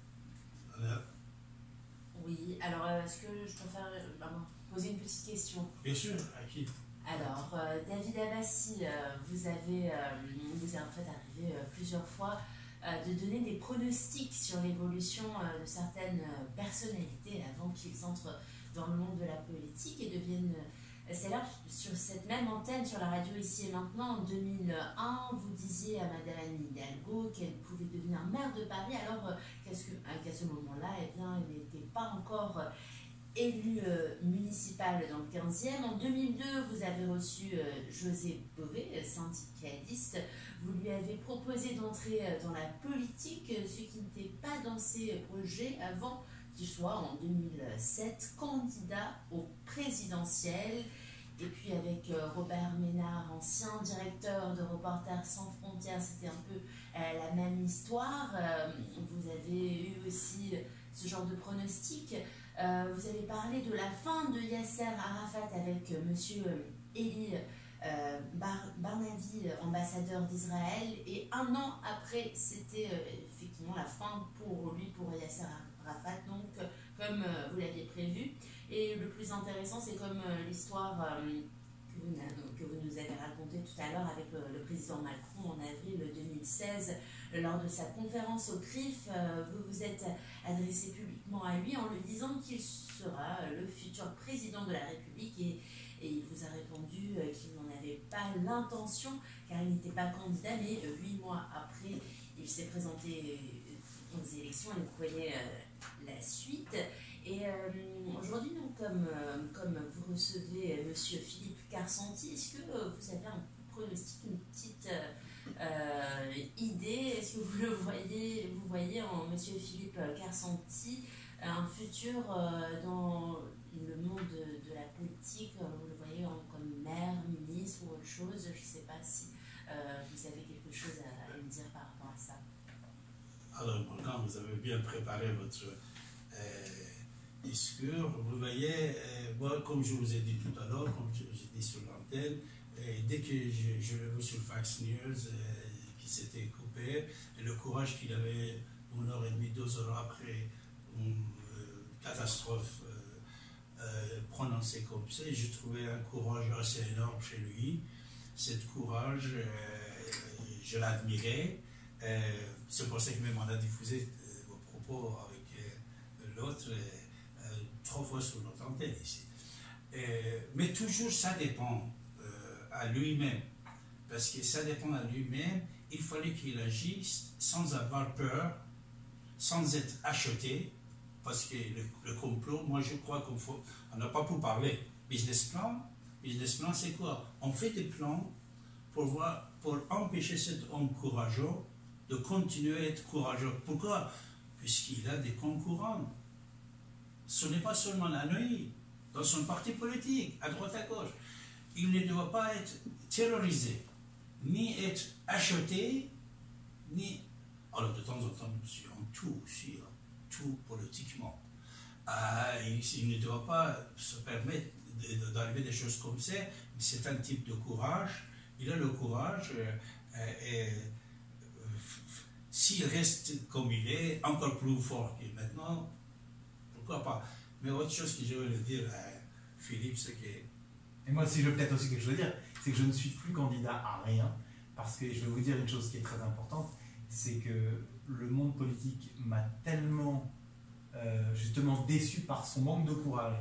Oui, alors est-ce que je peux faire, euh, poser une petite question? Bien sûr, à qui? Alors, euh, David Abbassi, euh, vous avez, euh, vous êtes en fait arrivé euh, plusieurs fois euh, de donner des pronostics sur l'évolution euh, de certaines euh, personnalités avant qu'ils entrent dans le monde de la politique et deviennent euh, célèbres. Sur cette même antenne, sur la radio Ici et Maintenant, en deux mille un, vous disiez à Madame Hidalgo qu'elle pouvait devenir maire de Paris, alors euh, qu'est-ce que, euh, qu'à ce moment-là, eh bien, elle n'était pas encore... Euh, élu euh, municipal dans le quinzième. En deux mille deux, vous avez reçu euh, José Bové, syndicaliste. Vous lui avez proposé d'entrer euh, dans la politique, ce qui n'était pas dans ses projets avant qu'il soit en deux mille sept candidat au présidentiel. Et puis avec euh, Robert Ménard, ancien directeur de Reporters sans frontières, c'était un peu euh, la même histoire. Euh, vous avez eu aussi ce genre de pronostic. Euh, vous avez parlé de la fin de Yasser Arafat avec euh, monsieur Eli euh, Bar Barnavi, ambassadeur d'Israël, et un an après, c'était euh, effectivement la fin pour lui, pour Yasser Arafat, donc euh, comme euh, vous l'aviez prévu. Et le plus intéressant, c'est comme euh, l'histoire euh, que, vous, que vous nous avez racontée tout à l'heure avec le, le président Macron en avril deux mille seize, lors de sa conférence au C R I F, euh, vous vous êtes adressé publiquement à lui en lui disant qu'il sera le futur président de la République et, et il vous a répondu euh, qu'il n'en avait pas l'intention car il n'était pas candidat, mais euh, huit mois après, il s'est présenté aux élections et vous connaissez euh, la suite. Et euh, aujourd'hui, donc, comme, euh, comme vous recevez euh, monsieur Philippe Carsanti, est-ce que euh, vous avez un pronostic, une petite... Euh, Euh, idée, est-ce que vous le voyez, vous voyez en monsieur Philippe Carsanti un futur euh, dans le monde de, de la politique, vous le voyez en, comme maire, ministre ou autre chose? Je ne sais pas si euh, vous avez quelque chose à, à me dire par rapport à ça. Alors, Morgane, vous avez bien préparé votre euh, discours. Vous voyez, euh, moi, comme je vous ai dit tout à l'heure, comme j'ai dit sur l'antenne, et dès que je, je l'ai vu sur Fox News, euh, qui s'était coupé, et le courage qu'il avait une heure et demie, deux heures après une euh, catastrophe euh, euh, prononcé comme ça, et j'ai trouvé un courage assez énorme chez lui. Cet courage, euh, je l'admirais. Euh, c'est pour ça que même on a diffusé euh, vos propos avec euh, l'autre euh, euh, trois fois sur notre antenne ici. Euh, mais toujours ça dépend euh, à lui-même. Parce que ça dépend à lui-même. Il fallait qu'il agisse sans avoir peur, sans être acheté. Parce que le, le complot, moi je crois qu'on faut, on n'a pas pour parler. Business plan, business plan c'est quoi? On fait des plans pour, voir, pour empêcher cet homme courageux de continuer à être courageux. Pourquoi? Puisqu'il a des concurrents. Ce n'est pas seulement à Neuilly, dans son parti politique, à droite à gauche. Il ne doit pas être terrorisé, ni être acheté, ni... Alors de temps en temps, monsieur, en tout aussi, hein, tout politiquement. Euh, il, il ne doit pas se permettre d'arriver des choses comme ça. C'est un type de courage. Il a le courage euh, et euh, s'il reste comme il est, encore plus fort que maintenant, pourquoi pas. Mais autre chose que je veux le dire à Philippe, c'est que... Et moi, si je veux peut-être aussi quelque chose à dire, c'est que je ne suis plus candidat à rien, parce que je vais vous dire une chose qui est très importante, c'est que le monde politique m'a tellement euh, justement déçu par son manque de courage,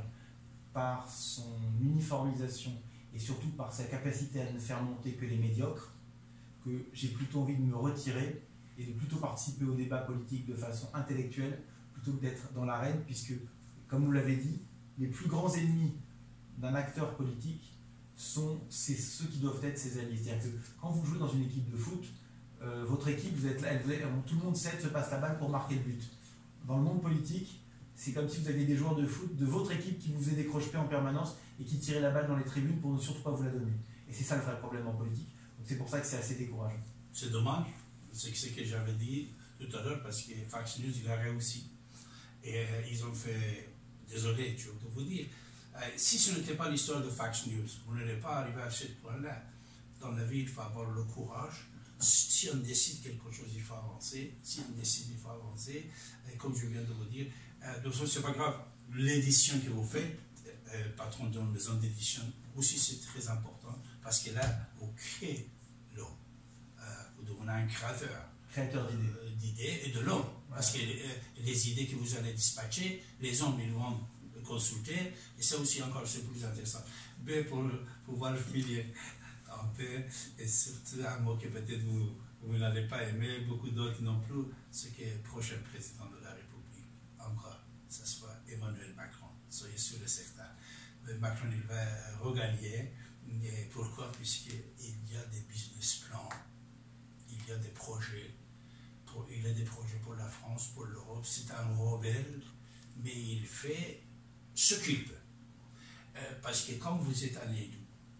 par son uniformisation et surtout par sa capacité à ne faire monter que les médiocres, que j'ai plutôt envie de me retirer et de plutôt participer au débat politique de façon intellectuelle plutôt que d'être dans l'arène, puisque, comme vous l'avez dit, les plus grands ennemis d'un acteur politique sont c'est ceux qui doivent être ses alliés. C'est-à-dire que quand vous jouez dans une équipe de foot, euh, votre équipe, vous êtes là, elle, tout le monde sait, se passe la balle pour marquer le but. Dans le monde politique, c'est comme si vous aviez des joueurs de foot de votre équipe qui vous faisaient des croche-pieds en permanence et qui tiraient la balle dans les tribunes pour ne surtout pas vous la donner. Et c'est ça le vrai problème en politique. Donc c'est pour ça que c'est assez décourageant. C'est dommage, c'est ce que j'avais dit tout à l'heure, parce que Fox News, il a réussi. Et euh, ils ont fait, désolé, je peux vous dire, euh, si ce n'était pas l'histoire de Fox News, vous n'allez pas arriver à ce point-là. Dans la vie, il faut avoir le courage. Si on décide quelque chose, il faut avancer. Si on décide, il faut avancer. Et comme je viens de vous dire, euh, de toute façon, c'est pas grave. L'édition que vous faites, euh, patron d'une maison d'édition, aussi c'est très important, parce que là, vous créez l'homme. Euh, vous devenez un créateur. Créateur d'idées. Euh, d'idées et de l'homme. Parce que les, les idées que vous allez dispatcher, les hommes, ils vont consulter, et ça aussi encore, c'est plus intéressant. Mais pour pouvoir finir un peu, et surtout un mot que peut-être vous, vous n'allez pas aimer, beaucoup d'autres non plus, c'est que le prochain président de la République, encore, ce sera Emmanuel Macron. Soyez sûr et certain. Macron, il va regagner. Et pourquoi? Puisqu'il y a des business plans, il y a des projets. Pour, il a des projets pour la France, pour l'Europe. C'est un rebelle, mais il fait ce qu'il peut. Euh, parce que quand vous êtes un élu,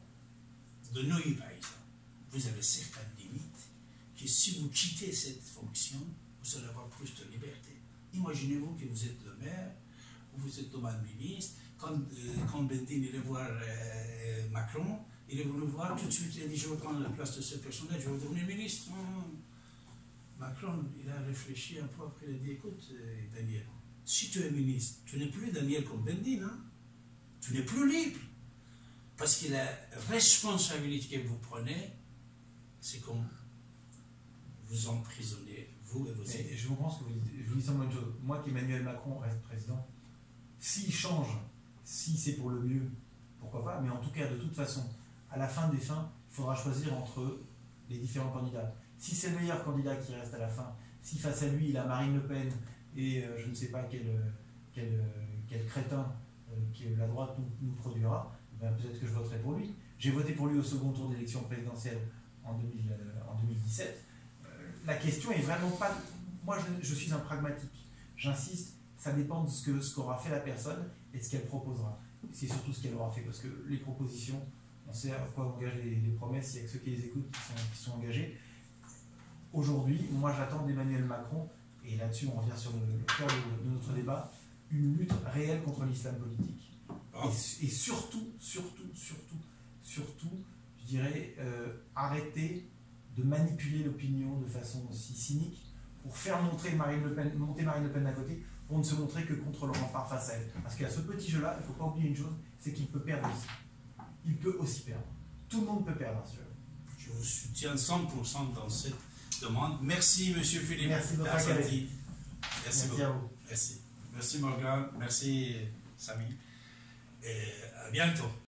de Neuilly par exemple, vous avez certaines limites que si vous quittez cette fonction, vous allez avoir plus de liberté. Imaginez-vous que vous êtes le maire, ou vous êtes domaine ministre, quand, euh, quand Bendine il est voir euh, Macron, il est venu voir tout de suite, il a dit je vais prendre la place de ce personnage, je vais devenir ministre. Hum. Macron, il a réfléchi un peu, après il a dit écoute euh, Daniel, si tu es ministre, tu n'es plus Daniel comme Bendine, hein? Tu n'es plus libre. Parce que la responsabilité que vous prenez, c'est comme vous emprisonnez, vous et vos Mais idées. je comprends ce que vous dites. Je vous dis simplement une chose. Moi, qu'Emmanuel Macron reste président, s'il change, si c'est pour le mieux, pourquoi pas, mais en tout cas, de toute façon, à la fin des fins, il faudra choisir entre les différents candidats. Si c'est le meilleur candidat qui reste à la fin, si face à lui, il a Marine Le Pen et euh, je ne sais pas quel, quel, quel crétin euh, que la droite nous, nous produira, ben peut-être que je voterai pour lui. J'ai voté pour lui au second tour d'élection présidentielle en, deux mille, euh, en deux mille dix-sept. Euh, la question est vraiment pas... Moi, je, je suis un pragmatique. J'insiste, ça dépend de ce que, ce qu'aura fait la personne et de ce qu'elle proposera. C'est surtout ce qu'elle aura fait, parce que les propositions, on sait à quoi engager les, les promesses, il y a que ceux qui les écoutent qui sont, qui sont engagés. Aujourd'hui, moi j'attends d'Emmanuel Macron, et là-dessus on revient sur le, le cœur de, de notre débat, une lutte réelle contre l'islam politique. Oh. Et, et surtout, surtout, surtout, surtout, je dirais, euh, arrêter de manipuler l'opinion de façon aussi cynique pour faire montrer Marine Le Pen, monter Marine Le Pen d'un côté, pour ne se montrer que contre le rempart face à elle. Parce qu'il y a ce petit jeu-là, il ne faut pas oublier une chose, c'est qu'il peut perdre aussi. Il peut aussi perdre. Tout le monde peut perdre à ce jeu. Je vous soutiens cent pour cent dans cette demande. Merci, monsieur Philippe. Merci de votre Merci, accueil. Merci beaucoup. Merci. Merci Morgan. Merci Samy. Et à bientôt.